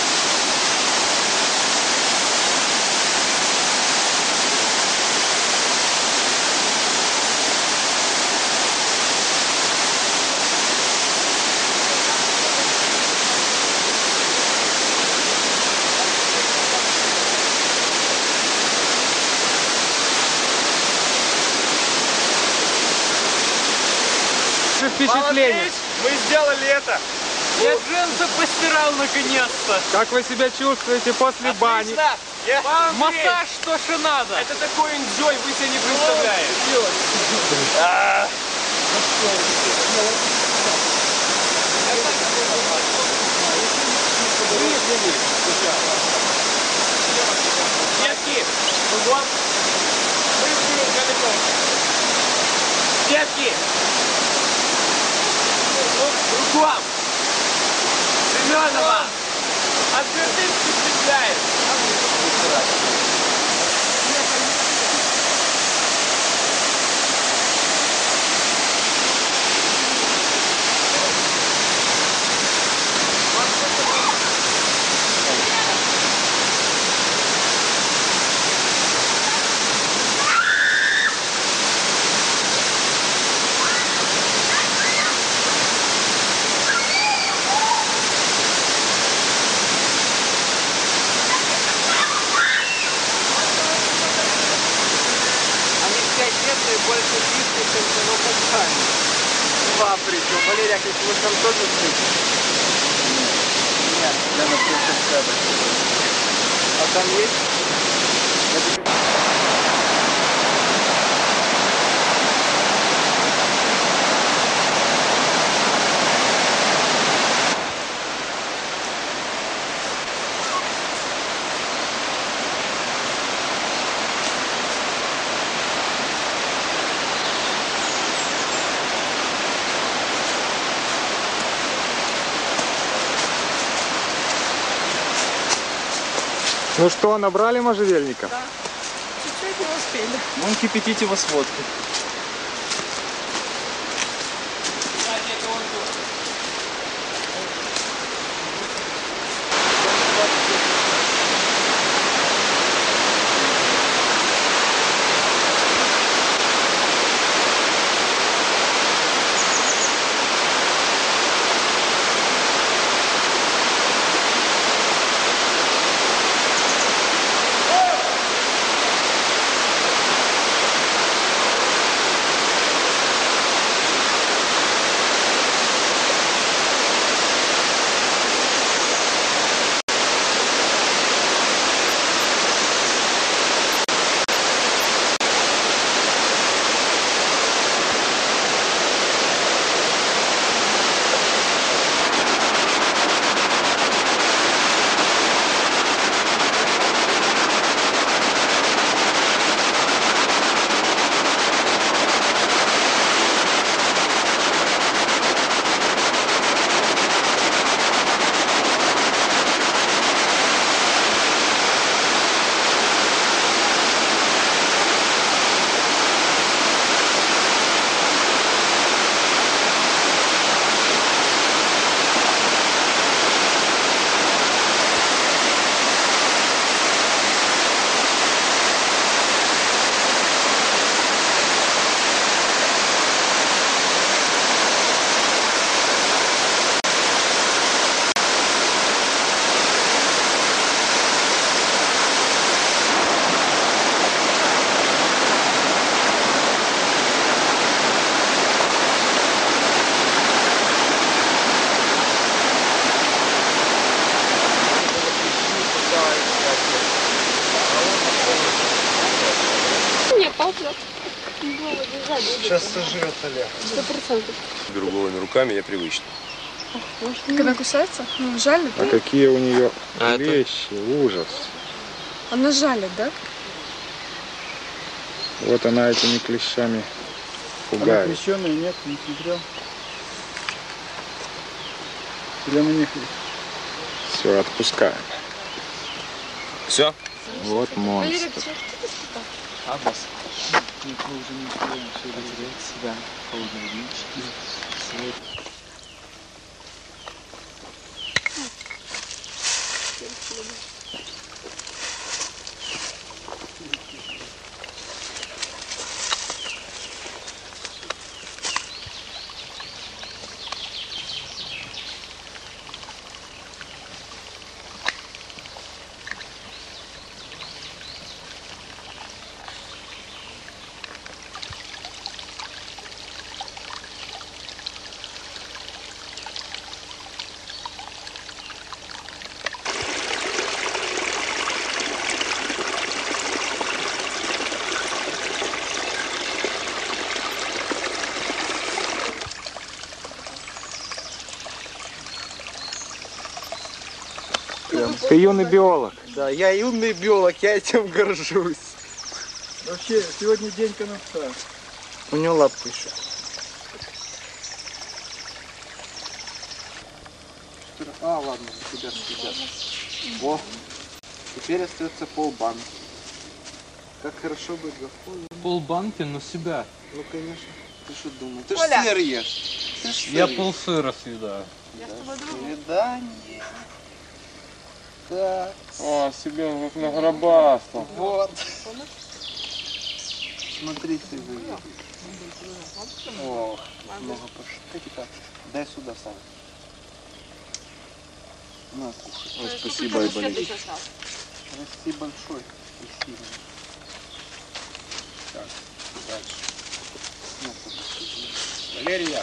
Впечатление. Молодец, мы сделали это. Я джинсы постирал наконец-то. Как вы себя чувствуете после бани? Массаж, то, что надо. Это такой энджой, вы себе не представляете. Детки, кругом. Мы далеко. Детки. Кругом. Семен. Романова! От Вертынски цепляет! Больше пишет, чем его купание. В Африке. Валерий Яковлевич, вы там тоже слышите? Нет, я на принципе. А там есть? Ну что, набрали можжевельника? Да. Чуть-чуть не успели. Вон кипятите его с водкой. Сейчас сожрет Олег. 100%. Беру голыми руками, я привычно. Когда кусается? Ну, жалит. А какие у нее вещи, ужас. Она жалит, да? Вот она этими клещами Она пугает. крещеная, нет, не смотрел. Или на них есть? Все, отпускаем. Все? Вот монстр. Абас. Никто уже не успел, все разделяет себя. Холодные венчики. Свет. Ты юный биолог. Да, я юный биолог, я этим горжусь. Вообще, сегодня день конца. У него лапка еще. А, ладно, тебя съедят. О, теперь остается полбанки. Как хорошо быть Гафоном. Полбанки на себя. Ну, конечно. Ты что думал? Ты ж Оля. сыр ешь. Ты ж сыр Я ешь. полсыра съедаю. Свидание. Так. О, себе награбастал. Вот. Смотри, ты выглядишь. Ох, много пошло. Дай сюда сам. На, кушай. Ой, спасибо, Айболит. Спасибо большое. Спасибо. Так, дальше. На, подожди. Валерия.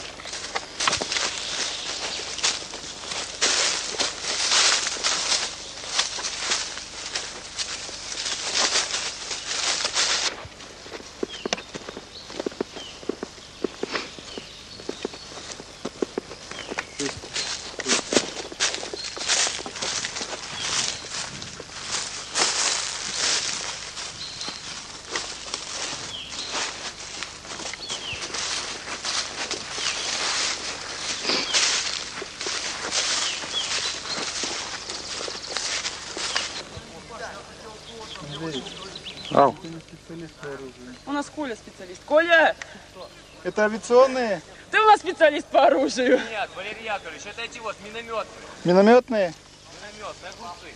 Ау. У нас Коля специалист. Коля! Это авиационные? Ты у нас специалист по оружию. Нет, Валерий Яковлевич, это эти вот минометные. Минометные? Минометные огурцы.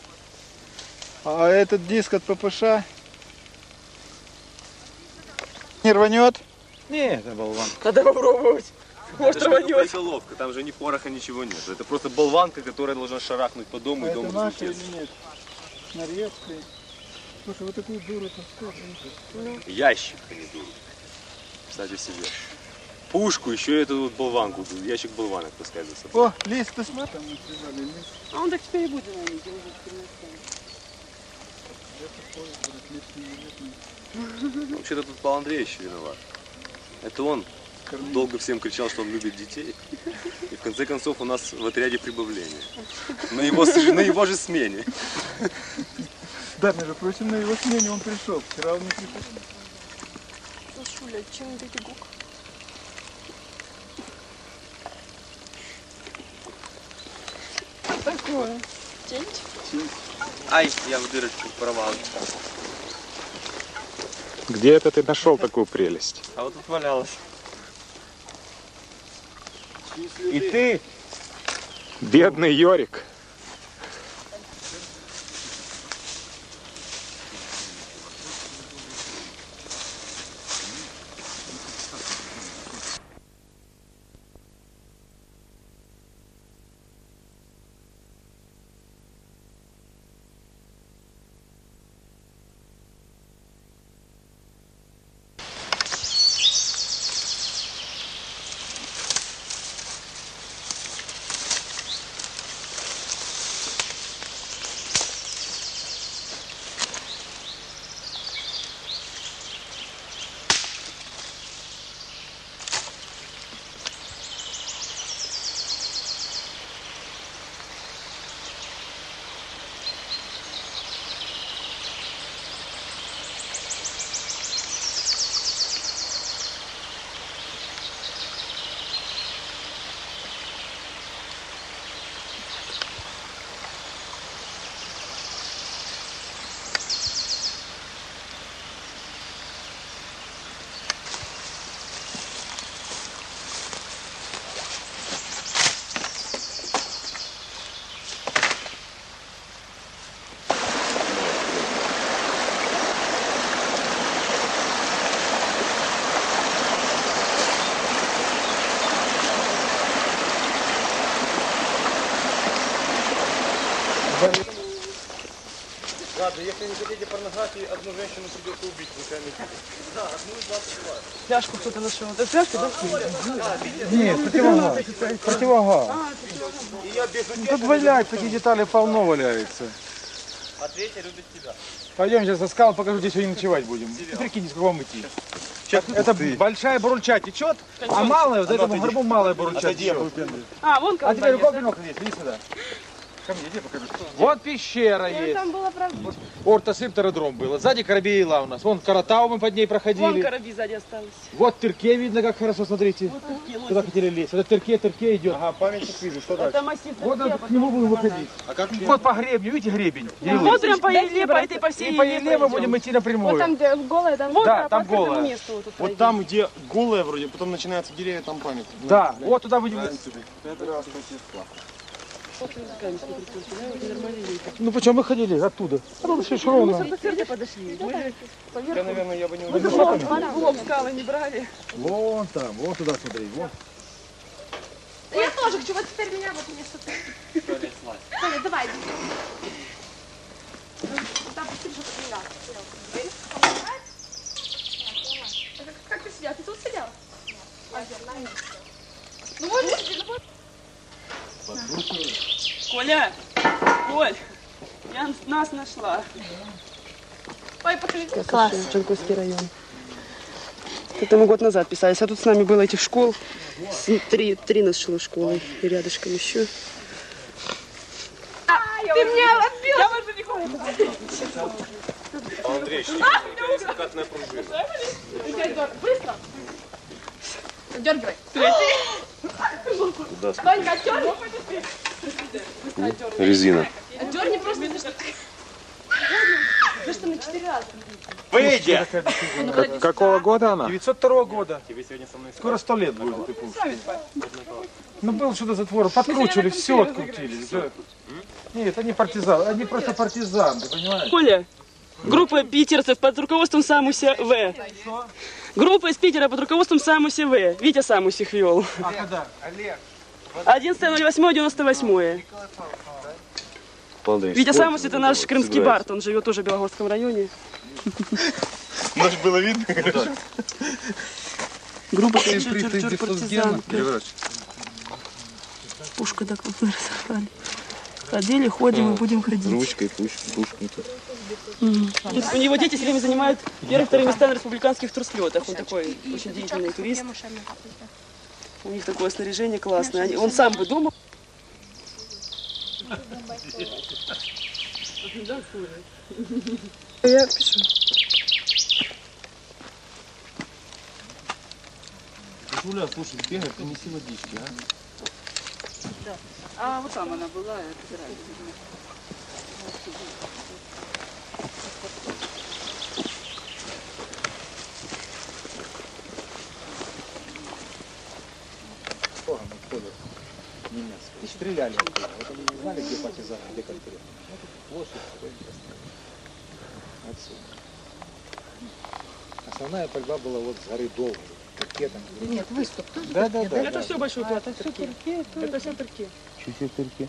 А этот диск от ППШ? Не рванет? Не, это болван. Надо попробовать. Может, рванет. Это ловко, там же ни пороха, ничего нет. Это просто болванка, которая должна шарахнуть по дому и А дом это наши или разлететься. нет? Нарезка. Слушай, вот такую дуру-то сколько? Ящик, а не дуру. Кстати, себе. Пушку, еще эту вот болванку, ящик болванок таскать за собой. О, лист, ты смотри. Там срезали лист. А он так теперь и будет на них, уже теперь Вообще-то тут Павел Андреевич виноват. Это он долго всем кричал, что он любит детей. И в конце концов у нас в отряде прибавление. На его же смене. Да, между прочим, на его смене он пришел. Вчера он не пришел. Шуля, чем ты гук? Такое. Тень? Ай, я в дырочку порвал. Где это ты нашел такую прелесть? А вот тут валялась. И ты? Бедный Йорик. Ладно, если не хотите порнографии, одну женщину придется убить руками. Да, одну из вас убивают. Фляжку кто-то нашел. Это фляжка, да? Нет, противогаз. Противогаз. И я без Ну, тут валяются, такие детали полно валяются. А третья любит тебя. Пойдем сейчас за скал, покажу, где сегодня ночевать будем. Ты прикинь, с кого идти. Это большая бурульча течет, а малая, вот этому горбу малая бурульча течет. А, вон как. А теперь рукой есть, иди сюда. ко мне, иди покажу. Вот пещера есть. Там было правда. Ортосиптеродром было. Сзади Карабеила у нас. Вон Каратау мы под ней проходили. Вон Караби сзади осталось. Вот Тырке видно, как хорошо, смотрите. Куда хотели лезть. Вот Тырке идет. Ага, памятник вижу, что дальше? Это массив. Вот к нему будем выходить. А как Вот по гребню, видите гребень? Вот прям по Еле, по этой, по всей И по Еле мы будем идти напрямую. Вот там, где голая, там вот Да, по там открытому голая. месту вот тут Вот там, где голая вроде, потом начинаются деревья, там памятник. Да, вот туда будем. Ну почему мы ходили оттуда? Оттуда все ровно. подошли. Я, наверное, я бы не Мы в лоб скалы не брали. Вон там, вот туда смотри. Вон. Я тоже хочу, вот теперь меня вот мне что-то. Соня, давай. Там быстрее что-то не надо. Как ты сидела? Ты тут сидела? Ну вот, Коля, Коль, я нас нашла. ой, покажи. Класс. Джанковский район. Это мы год назад писались, а тут с нами было этих школ. Три нас шло школы и рядышком еще. Ты меня отбил. Я больше не хочу. Андрей, закатная пружина. Быстро. Дергивай. Куда? Тонька, отдерни. Резина. Отдерни просто. Ты что, на 4 раза? Выйди! Какого года она? 902 года. Тебе сегодня со мной Скоро 100 лет будет. Ну был что-то затвор, подкручивали, все открутили. Все. Нет, они партизаны, они просто партизаны, ты понимаешь? Коля, группа питерцев под руководством Самуся В. Группа из Питера под руководством Самуся В. Витя Самусь их вел. А когда? 11.08.98. Витя Самусь это наш крымский бард. бард, он живет тоже в Белогорском районе. Нож было видно? Группа партизан. Пушка так вот разобрали. Ходили, ходим и будем ходить. Ручкой, пушкой. У него дети все время занимают первые-вторые места на республиканских турслетах. Он такой очень деятельный турист. У них такое снаряжение классное. Он сам бы думал. Я пишу. Жуля, слушай, бегай, принеси водички, а? Да. А вот там она была, И стреляли. Вот они не знали, где партизаны, где конкретно. Вот что отсюда. Основная пальба была вот с горы Долгой. Ракетами. Нет, выступ. Да. Это все большой плат. Это все Тырке. Это все Тырке. Чуть-чуть Тырке.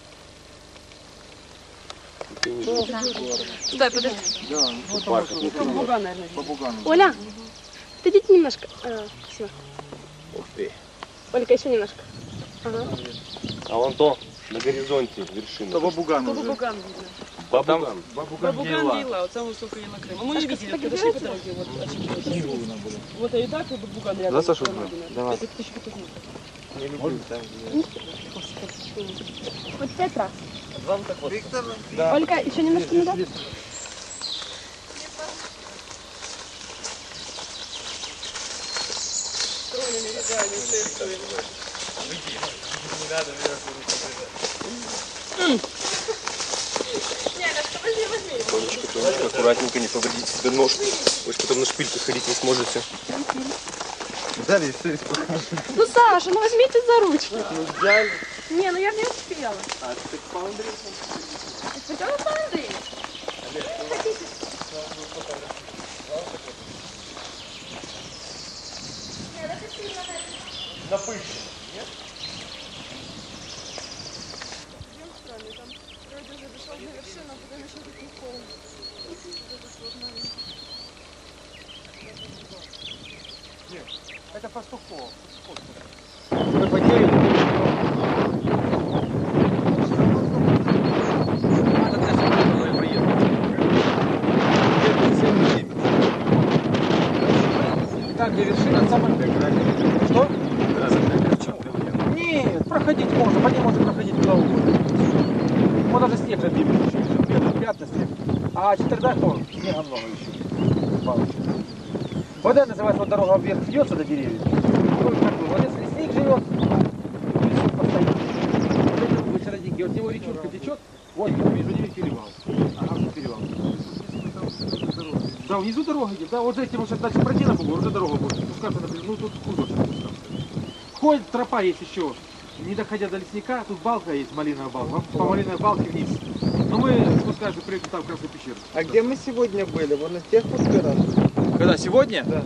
Стой, подожди. Да, Бабуган, наверное. Бабуган. Оля, отойдите немножко. Все. Ух ты. Ольга, еще немножко. Ага. А вон то, на горизонте вершина. Это Бабуган уже. Бабуган видно. Бабуган. Бабуган Гейла, вот самая высокая ела Крыма. Мы не видели, когда шли по дороге. Вот и так, и Бабуган рядом. Да, Саша? Давай. Это 1500 метров. Не люблю там, Вот 5 раз. Вам так вот. Да. Ольга, еще немножко надо? Тонечка, аккуратненько, не повредите себе нож. Вы же потом на шпильках ходить не сможете. Взяли и все. Ну, Саша, ну возьмите за ручки. Ну, взяли. Не, ну я не успела. А ты по Андрею? Сначала по Андрею. Напыщен. Это пастухов. Вы потеряли? Так, где вершина самая... Что? Нет, проходить можно, по ней можно проходить куда угодно. уже дым еще, пятна снег. А четвертак тоже, снега много еще. Балочек. Вот это называется, вот дорога вверх бьется до деревьев. Вот если лесник живет, лесок постоянно. Вот эти вот чародики, вот его речушка течет, вот между ними перевал. Ага, вот перевал. Да, внизу дорога идет, да, вот этим сейчас дальше пройти на бугор, уже дорога будет спускаться, например, ну тут кусочек спускаться. Ходит тропа есть еще, не доходя до лесника, тут балка есть, малиновая балка, по малиновой балке вниз. Но мы спускаемся прежде там в Красную пещеру. А где мы сегодня были? Вон на тех вот горах? Когда, сегодня? Да.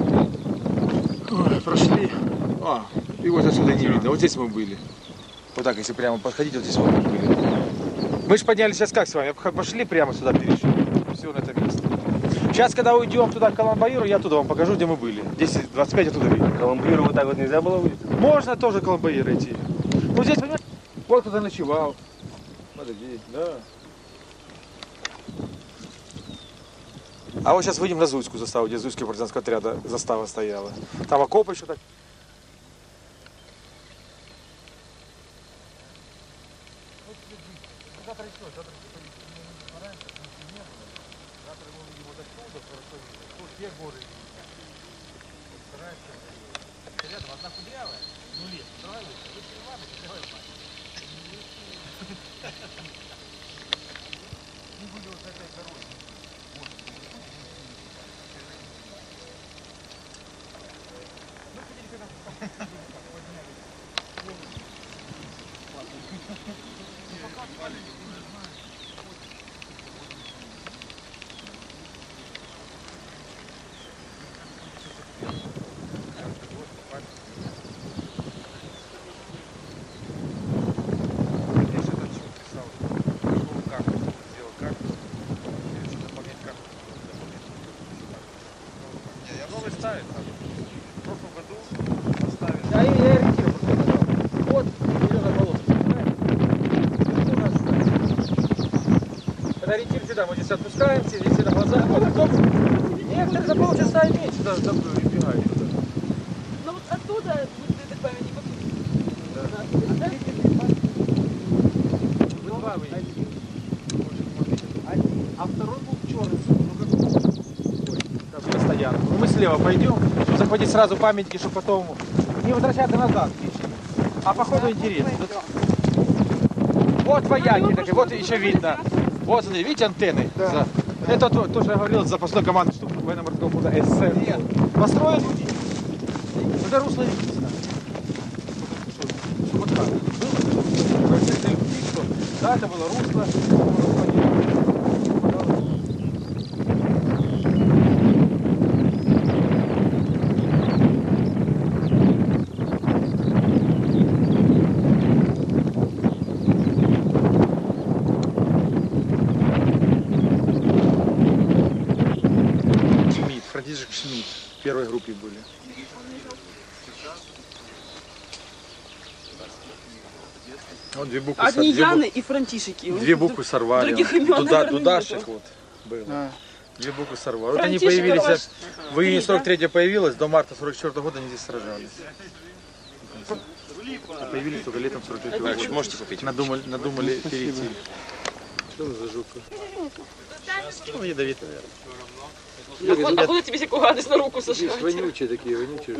Ой, прошли. А, и вот отсюда не видно, вот здесь мы были. Вот так, если прямо подходить, вот здесь вот мы были. Мы же поднялись сейчас как с вами, пошли прямо сюда, перешли. Все на это место. Сейчас, когда уйдем туда к Коломбаиру, я оттуда вам покажу, где мы были. 10-25 оттуда видно. Коломбаиру вот так вот нельзя было выйти? Можно тоже к Коломбаиру идти. Ну здесь, понимаете, вот кто-то ночевал. Подожди, да. А вот сейчас выйдем на Зуйскую заставу, где Зуйского партизанского отряда застава стояла. Там окопы еще так. Ориентир сюда, мы здесь отпускаемся, здесь на глаза, а потом некоторые за полчаса и меньше избегают туда. Ну вот оттуда, я так понимаю, не Вы два выйдете. А второй был черный. На стоянку. Мы слева пойдем, чтобы захватить сразу памятники, чтобы потом не возвращаться назад. А по ходу интересно. Вот вояки такие, вот еще видно. Вот, смотри, видите антенны? Да. Это то, что я говорил, запасной команды, что военно-морского флота СССР. Построен уже русло Витебска. Вот так. Да, это было русло. Шмидт в первой группе были. Вот две буквы, одни Яны и Франтишики. Две буквы сорвали. Дудашек вот был. Две буквы сорвали. Вот они появились, в июне 43-го появилась, до марта 44-го года они здесь сражались. А появились только летом 43-го года. Можете попить? Надумали перейти. Что за жука? Ну, ядовитый, наверное. А куда тебе всякую гадость на руку сажать? Вонючие такие, вонючие.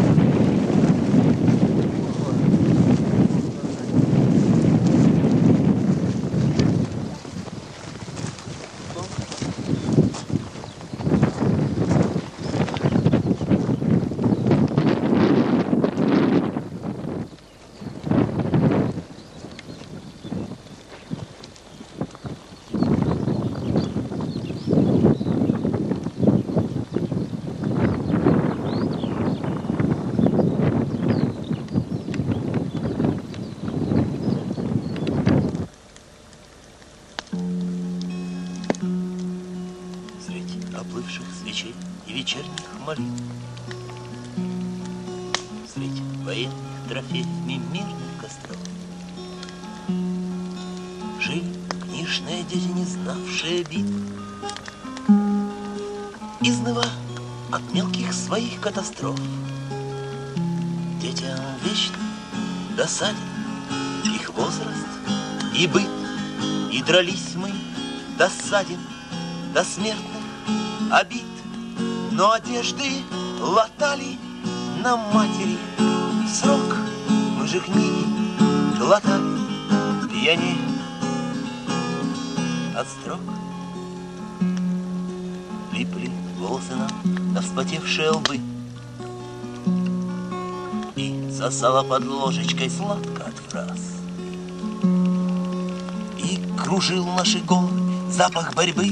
Оплывших свечей и вечерних молитв, средь военных трофеями мирных костров жили книжные дети, не знавшие битв, изныва от мелких своих катастроф. Детям вечно досаден их возраст и быт, И дрались мы до ссадин, до смертных обид, но одежды латали на матери. Срок мы же книги глотали, пьянее от строк. Липли волосы нам на вспотевшие лбы, и сосала под ложечкой сладко от фраз. И кружил наши головы запах борьбы.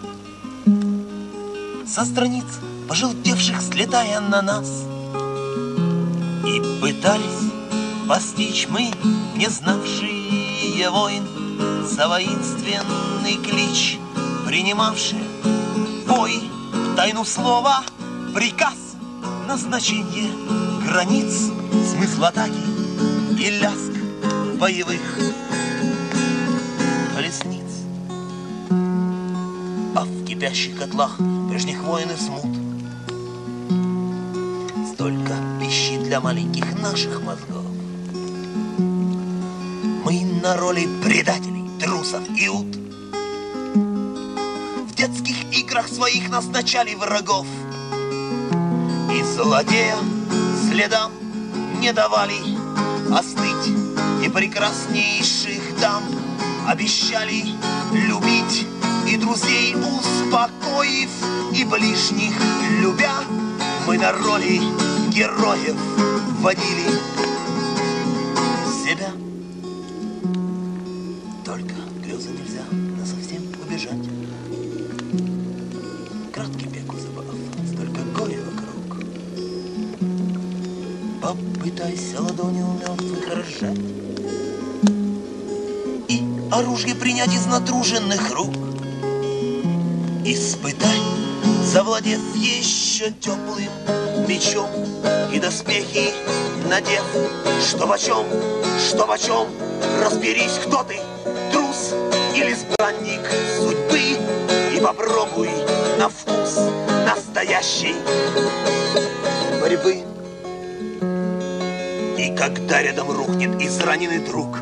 Со страниц пожелтевших слетая на нас, и пытались постичь мы, не знавшие войн, за воинственный клич, принимавшие бой, тайну слова, приказ, назначение границ, смысл атаки и лязг боевых колесниц. А в кипящих котлах прежних войн и смут столько пищи для маленьких наших мозгов. Мы на роли предателей, трусов и ут. В детских играх своих назначали врагов, и злодея следам не давали остыть, и прекраснейших дам обещали любить, и друзей успокоив, и ближних любя, мы на роли героев водили себя. Только грезы нельзя насовсем убежать. Краткий бег забав, столько горя вокруг. Попытайся ладонью мертвых разжать и оружие принять из натруженных рук. Испытай, завладев еще теплым мечом, и доспехи надев, что почем, разберись, кто ты, трус или избранник судьбы, и попробуй на вкус настоящей борьбы. И когда рядом рухнет израненный друг,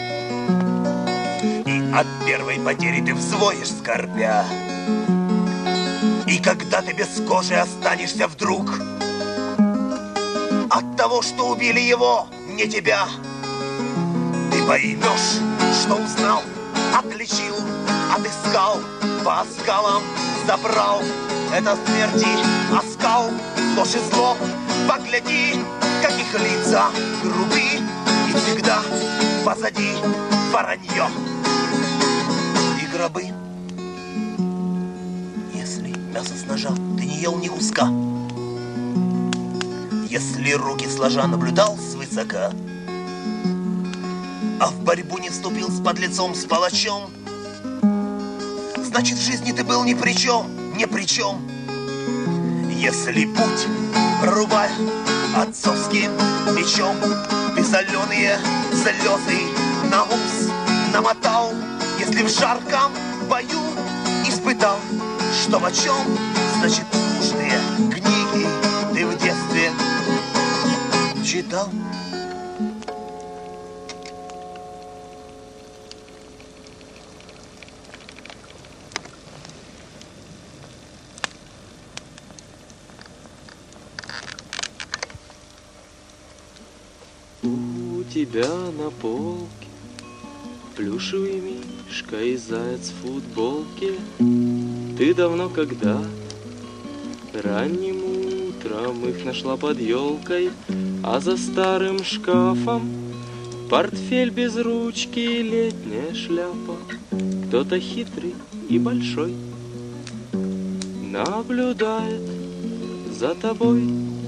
и от первой потери ты взвоишь скорбя, и когда ты без кожи останешься вдруг от того, что убили его, не тебя, ты поймешь, что узнал, отличил, отыскал, по оскалам забрал. Это смерти оскал, ложь и зло, погляди, как их лица грубы, и всегда позади воронье и гробы. Мясо с ножа ты не ел ни куска, если руки сложа наблюдал свысока, а в борьбу не вступил с подлецом, с палачом, значит в жизни ты был ни при чем, ни при чем. Если путь прорубая отцовским мечом, ты соленые слезы на ус намотал, если в жарком бою испытал, что почем, значит нужные книги ты в детстве читал. У тебя на полке плюшевый мишка и заяц в футболке. Ты давно когда ранним утром их нашла под елкой, а за старым шкафом портфель без ручки и летняя шляпа. Кто-то хитрый и большой наблюдает за тобой.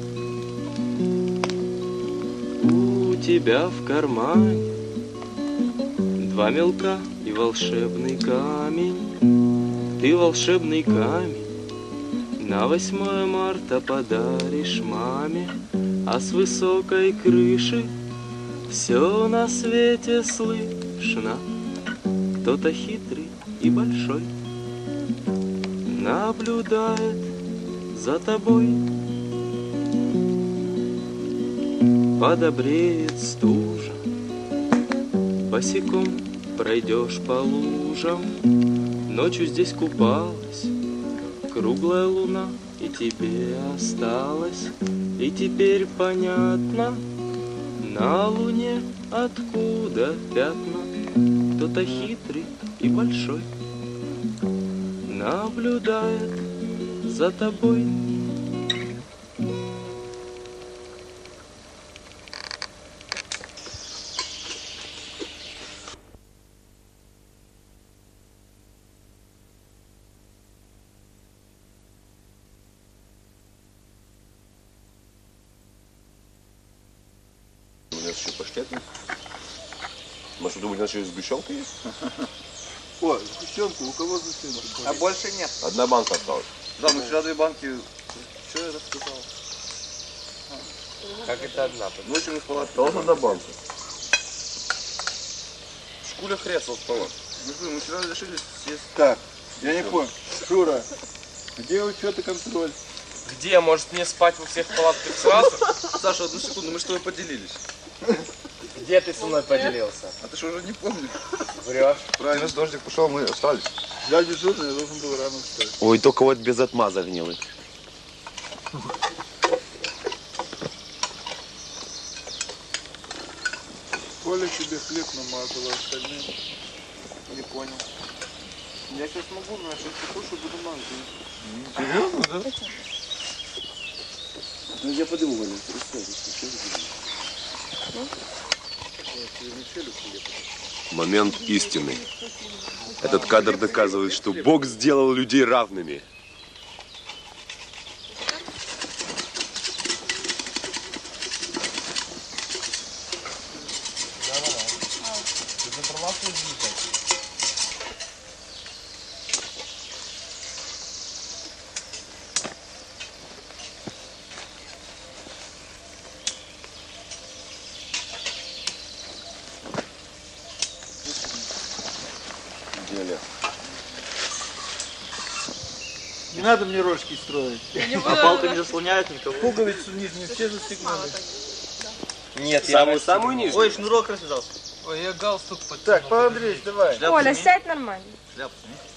У тебя в кармане 2 мелка и волшебный камень. Ты волшебный камень на 8 марта подаришь маме, а с высокой крыши все на свете слышно. Кто-то хитрый и большой наблюдает за тобой. Подобреет стужа, босиком пройдешь по лужам. Ночью здесь купалась круглая луна, и тебе осталось. И теперь понятно, на луне откуда пятна. Кто-то хитрый и большой наблюдает за тобой. У нас еще паштет есть. Мы что, думаете, у нас еще и сгущенка есть? О, сгущенку, у кого сгущенка? А больше нет. Одна банка осталась. Да, мы вчера 2 банки. Что я рассказал? Как это одна? Ночью мы спала, осталась одна банка. Шкуля хрясла спала. Мы вчера решили съесть. Так, я не понял. Шура, где учет и контроль? Где? Может мне спать во всех палатках сразу? Саша, одну секунду, мы с тобой поделились. Где ты со мной поделился? А ты что, уже не помнишь? Врешь. Правильно, дождик пошел, мы остались. Я дежурный, я должен был рано встать. Ой, только вот без отмаза гнилый. Коля тебе хлеб намазала, остальные. Не понял. Я сейчас могу, но я сейчас покушаю, буду мазать. Серьезно, да? Ну я подумал, Ваня, Момент истины. Этот кадр доказывает, что Бог сделал людей равными. Не надо мне рожки строить. А палка не заслоняет никого? Пуговицу нижнюю все застегнули. Нет, самую нижнюю. Ой, шнурок развязался. Ой, я галстук подтянул. Так, Павел Андреевич, давай. Оля, сядь нормально. Шляпу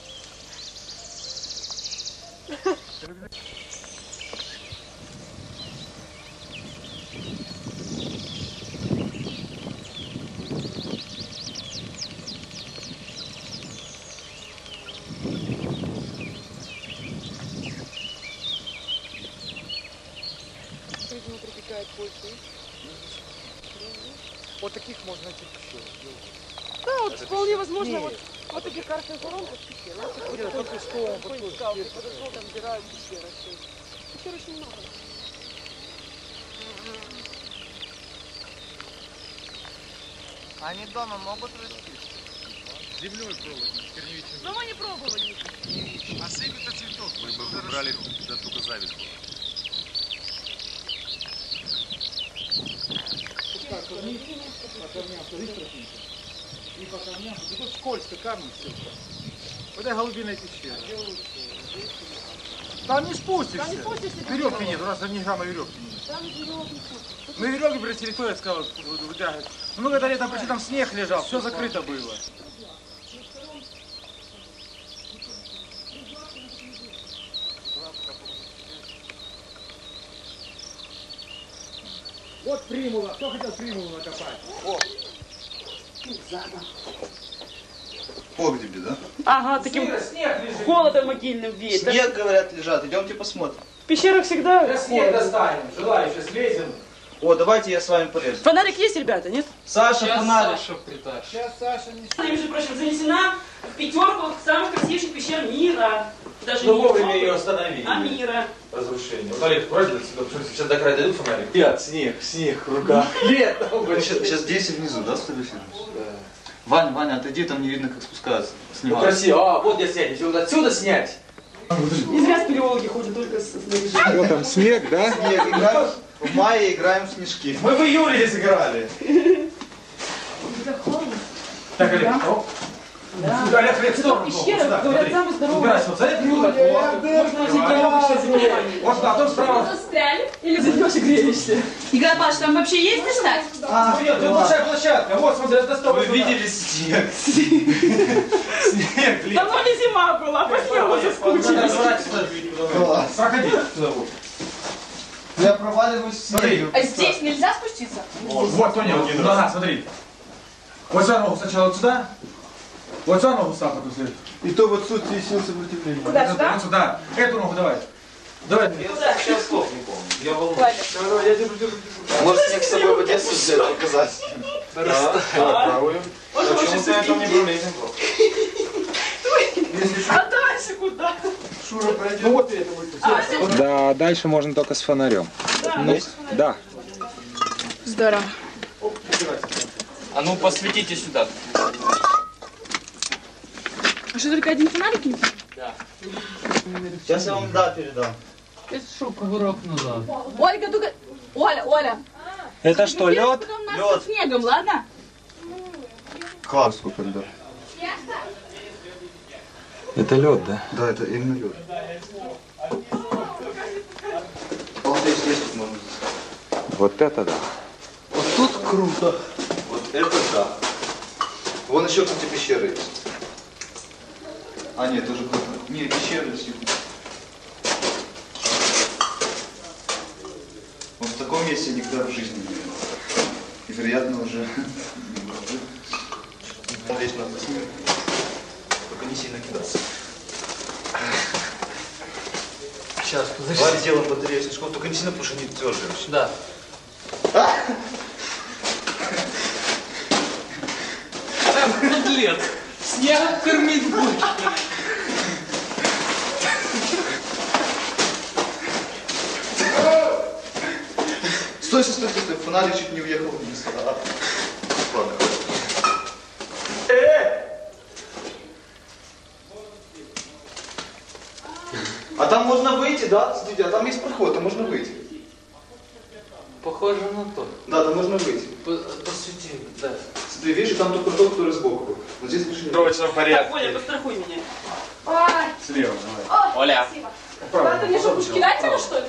Вот таких можно найти еще. Да, вот вполне возможно, вот таких карстных воронках пещер. Где-то под песком, Подошел, там убирают пещеры. Пещер очень много. Они дома могут расти? Землей пробовать, корневичем. Но мы не пробовали. А сыпь это цветок. Мы бы выбрали, да только зависть была. И по камням, тут скользко, камни все. Вот это голубиная пещера. Там не спустишься. Веревки нет, у нас там ни грамма веревки нет. Мы веревки просили, кто я сказал, вытягивать. Ну, когда летом пришли, там снег лежал, все закрыто было. Вот примула. Кто хотел примулу накопать? О! Погребе, да? Ага, таким холодом могильным веет. Снег, говорят, лежат. Идемте посмотрим. В пещерах всегда Сейчас снег достанем. Желающие слезем. О, давайте я с вами полезу. Фонарик есть, ребята, нет? Саша, фонарик. Сейчас Саша не... Она, между прочим, занесена в 5 самых красивейших пещер мира. Даже Но не вовремя Европы, ее остановили. а мира. Разрушение. Фонарик пройдет сюда, сейчас до края дойдут фонарик. Лет, снег в руках. Лет. Сейчас здесь и внизу, да, сфотографируемся? Да. Ваня, отойди, там не видно, как спускаются. Ну красиво. А, вот я снять. Если вот отсюда снять. Не зря спелеологи ходят только с снаряжением. Вот там снег, да? Снег, играем. В мае играем в снежки. Мы в июле здесь играли. Это холодно. Так, Олег, оп. Да, Олег, в сторону. Пещера, говорят, самый здоровый. Убирайся, вот, смотри, Можно всякие вот сюда, а то справа. Застряли? Или зайдешь и греешься. Игорь Паш, там вообще есть достать? Нет, тут большая площадка. Вот, смотри, это стоп. Вы видели снег? Снег, блин. Давно не зима была, по снегу соскучились. Проходи туда вот. Я проваливаюсь в снег. А здесь нельзя спуститься? Вот, Тоня, вот, ага, смотри. Вот сюда ногу сначала вот сюда. Вот сюда ногу сам потом следует. И то вот тут есть сил сопротивления. Куда, сюда? Вот сюда. Эту ногу давай. Давай. Я сейчас слов не помню. Я волнуюсь. Ладно. Я держу. Может, снег с собой в Одессу взять, показать? Да, пробуем. Почему ты это не пролезем? А дальше куда? Шура пройдет. Ну вот это будет. Да, дальше можно только с фонарем. Ну, да. Здорово. А ну посветите сюда. А что, только один фонарик не? Да. Сейчас я вам передам. Это что, кувырок назад? Ольга, только... Оля. Это что, лед? Потом нас со снегом, ладно? Класс, сколько льда. Это лед, да? Да, это именно лед. Вот это да. Вот тут круто. Вот это да. Вон еще, кстати, пещеры есть. А, нет, тоже круто. Не, пещеры есть. Вот в таком месте никогда в жизни не был. И, вероятно, уже не был. Здесь надо снимать. Только не сильно кидаться. Сейчас, подожди. Давай сделаем батарею снежков, только не сильно, потому что они твердые. Да. Котлет. Снег кормить будет. Стой, фонарик чуть не уехал вниз. Ладно. А там можно выйти, да? Смотрите, а там есть проход, там можно выйти. Похоже на то. Да, там можно выйти. Посвети, да. Смотри, видишь, там тот проход, который сбоку был. Вот здесь больше нет. Точно в порядке. Так, Оля, пострахуй меня. Ой, Слева, давай. Оля. спасибо. Надо мне что, будешь кидать его, что ли?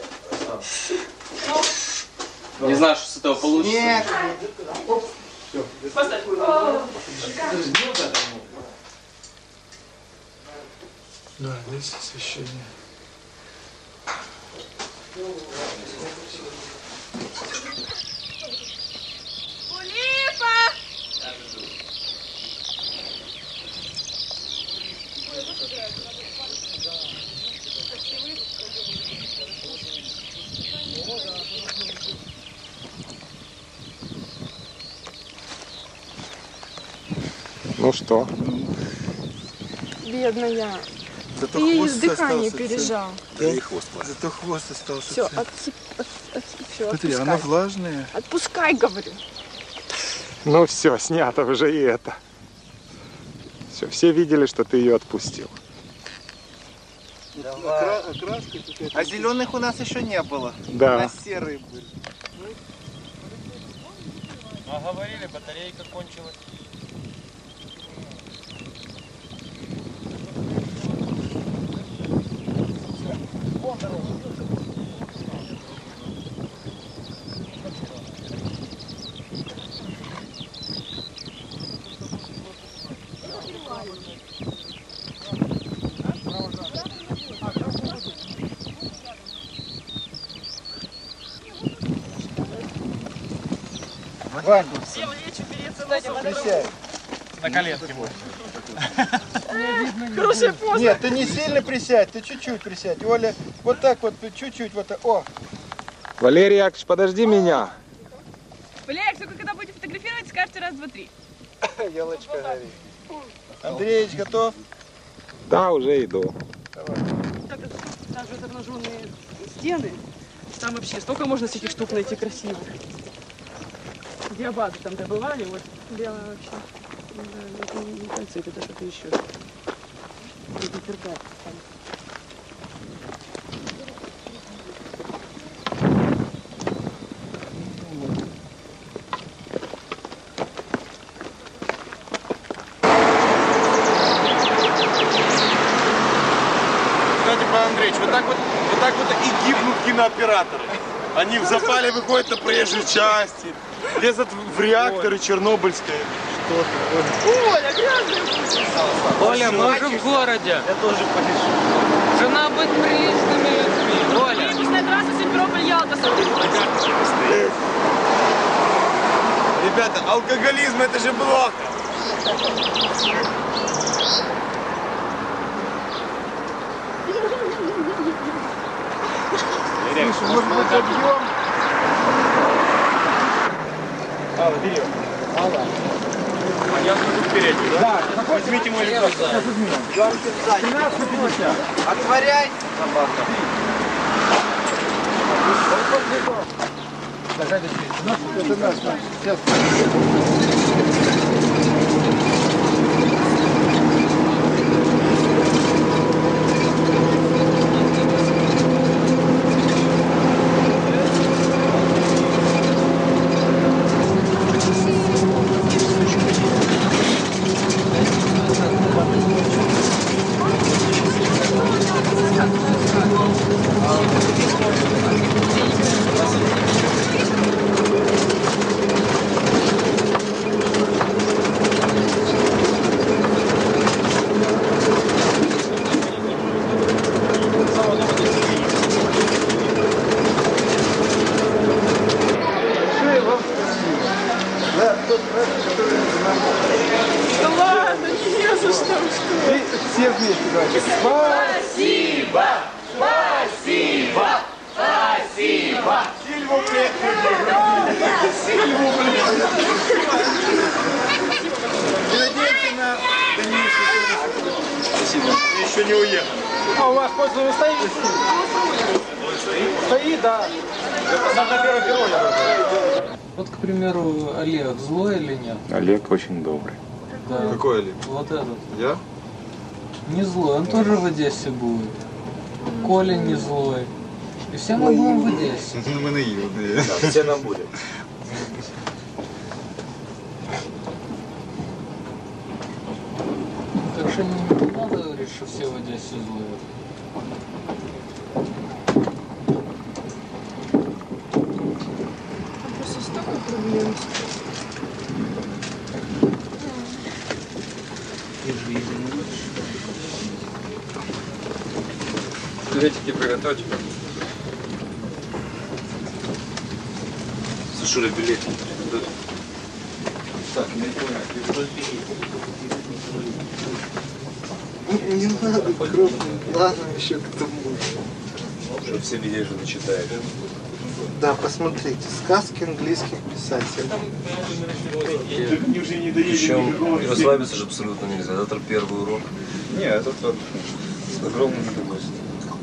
Не знаю, что с этого получится. Нет. Поставь. Да, здесь освещение. Ну что? Бедная. Зато Ты хвост дыхание остался пережал. Да и хвост. Зато хвост остался. Все, цел. все, Смотри, отпускай. она влажная. Отпускай, говорю. Ну все, снято уже и это. Все видели, что ты ее отпустил. Окраска какая-то. А зеленых у нас еще не было. Да. У нас серые были. А говорили, батарейка кончилась. Вань, Присядь. На коленке будет. Хорошая поза. Нет, ты не сильно присядь, ты чуть-чуть присядь. Оля, вот так вот, чуть-чуть, вот так. О, Валерий Яковлевич, подожди меня. Валерий, только когда будете фотографировать, скажете раз, два, три. елочка горит. Андреевич, готов? Да, уже иду. Там же обнаженные стены. Там вообще столько можно всяких штук найти красивых. Диабаты там добывали, вот белая вообще. Не кольцо, это что-то еще. Это перка. Иван Андреевич, вот так вот и гибнут кинооператоры. Они в запале выходят на проезжие части, лезут в реакторы чернобыльские. Оля, грязная. Оля, мы уже в городе. Я тоже полежу. Жена быть приличными людьми. Оля. Финишная трасса Симферополь-Ялта. Ребята, алкоголизм это же плохо. Слушай, может быть, объем? Алла, бери его. Алла. А я скажу впереди, да? Да. Возьмите мой лицо. Сейчас изменим. 13:50. Отворяй. Это наш. Сейчас. Да ладно, не за что. Все вместе давайте. Спасибо! Спасибо! Спасибо! Надеемся на дальнейшее. Спасибо. Я еще не уехал. А у вас поезд не стоит? Стоит, да. Надо первый герой. Вот, к примеру, Олег злой или нет? Олег очень добрый. Да. Какой Олег? Вот этот. Я? Не злой, он тоже в Одессе будет. Коля не злой. И все мы будем в Одессе. Мы наивные. Да, все нам будет. Так что не надо говорить, что все в Одессе злые. Просто столько проблем. Билетики приготовьте. Сашуля, билетики приготовьте. Так, не понял. Не надо, крупный. Ладно, еще к тому. Чтобы все видели, что ты читаешь. Да, посмотрите, сказки английских писателей. Причем расслабиться же абсолютно нельзя. Завтра первый урок. Нет, это с огромным удовольствием.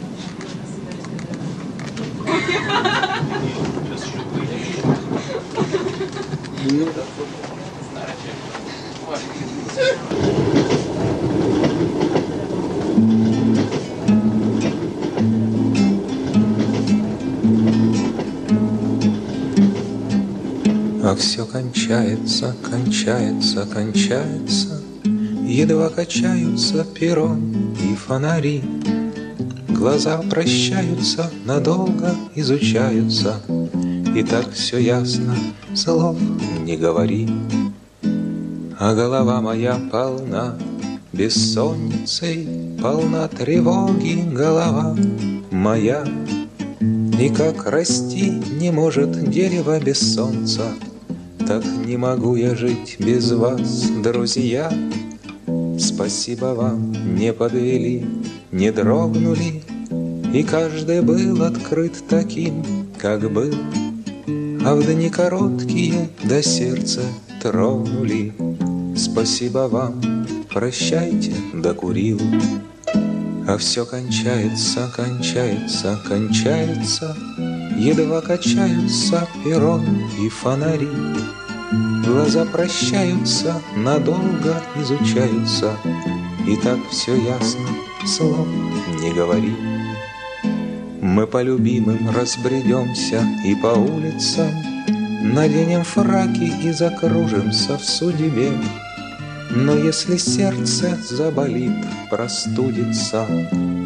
А все кончается, кончается, кончается, едва качаются перрон и фонари. Глаза прощаются, надолго изучаются, и так все ясно, слов не говори. А голова моя полна бессонницей, полна тревоги голова моя. И как расти не может дерево без солнца, так не могу я жить без вас, друзья. Спасибо вам, не подвели, не дрогнули, и каждый был открыт таким, как был. А в дни короткие до сердца тронули. Спасибо вам, прощайте, докурил. А все кончается, кончается, кончается, едва качаются перрон и фонари. Глаза прощаются, надолго изучаются, и так все ясно, слов не говори. Мы по любимым разбредемся и по улицам, наденем фраки и закружимся в судьбе. Но если сердце заболит, простудится,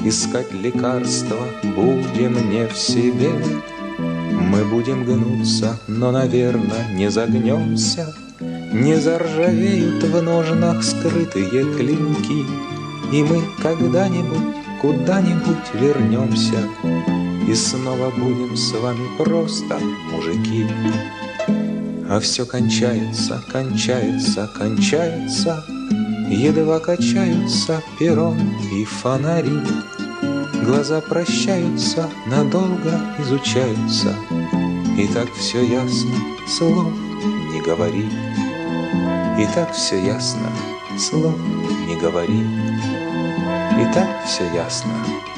Искать лекарства будем не в себе. Мы будем гнуться, но, наверное, не загнемся. Не заржавеют в ножнах скрытые клинки, и мы когда-нибудь куда-нибудь вернемся, и снова будем с вами просто мужики. А все кончается, кончается, кончается, едва качаются перрон и фонари. Глаза прощаются, надолго изучаются, и так все ясно, слов не говори. И так все ясно, слов не говори. И так все ясно,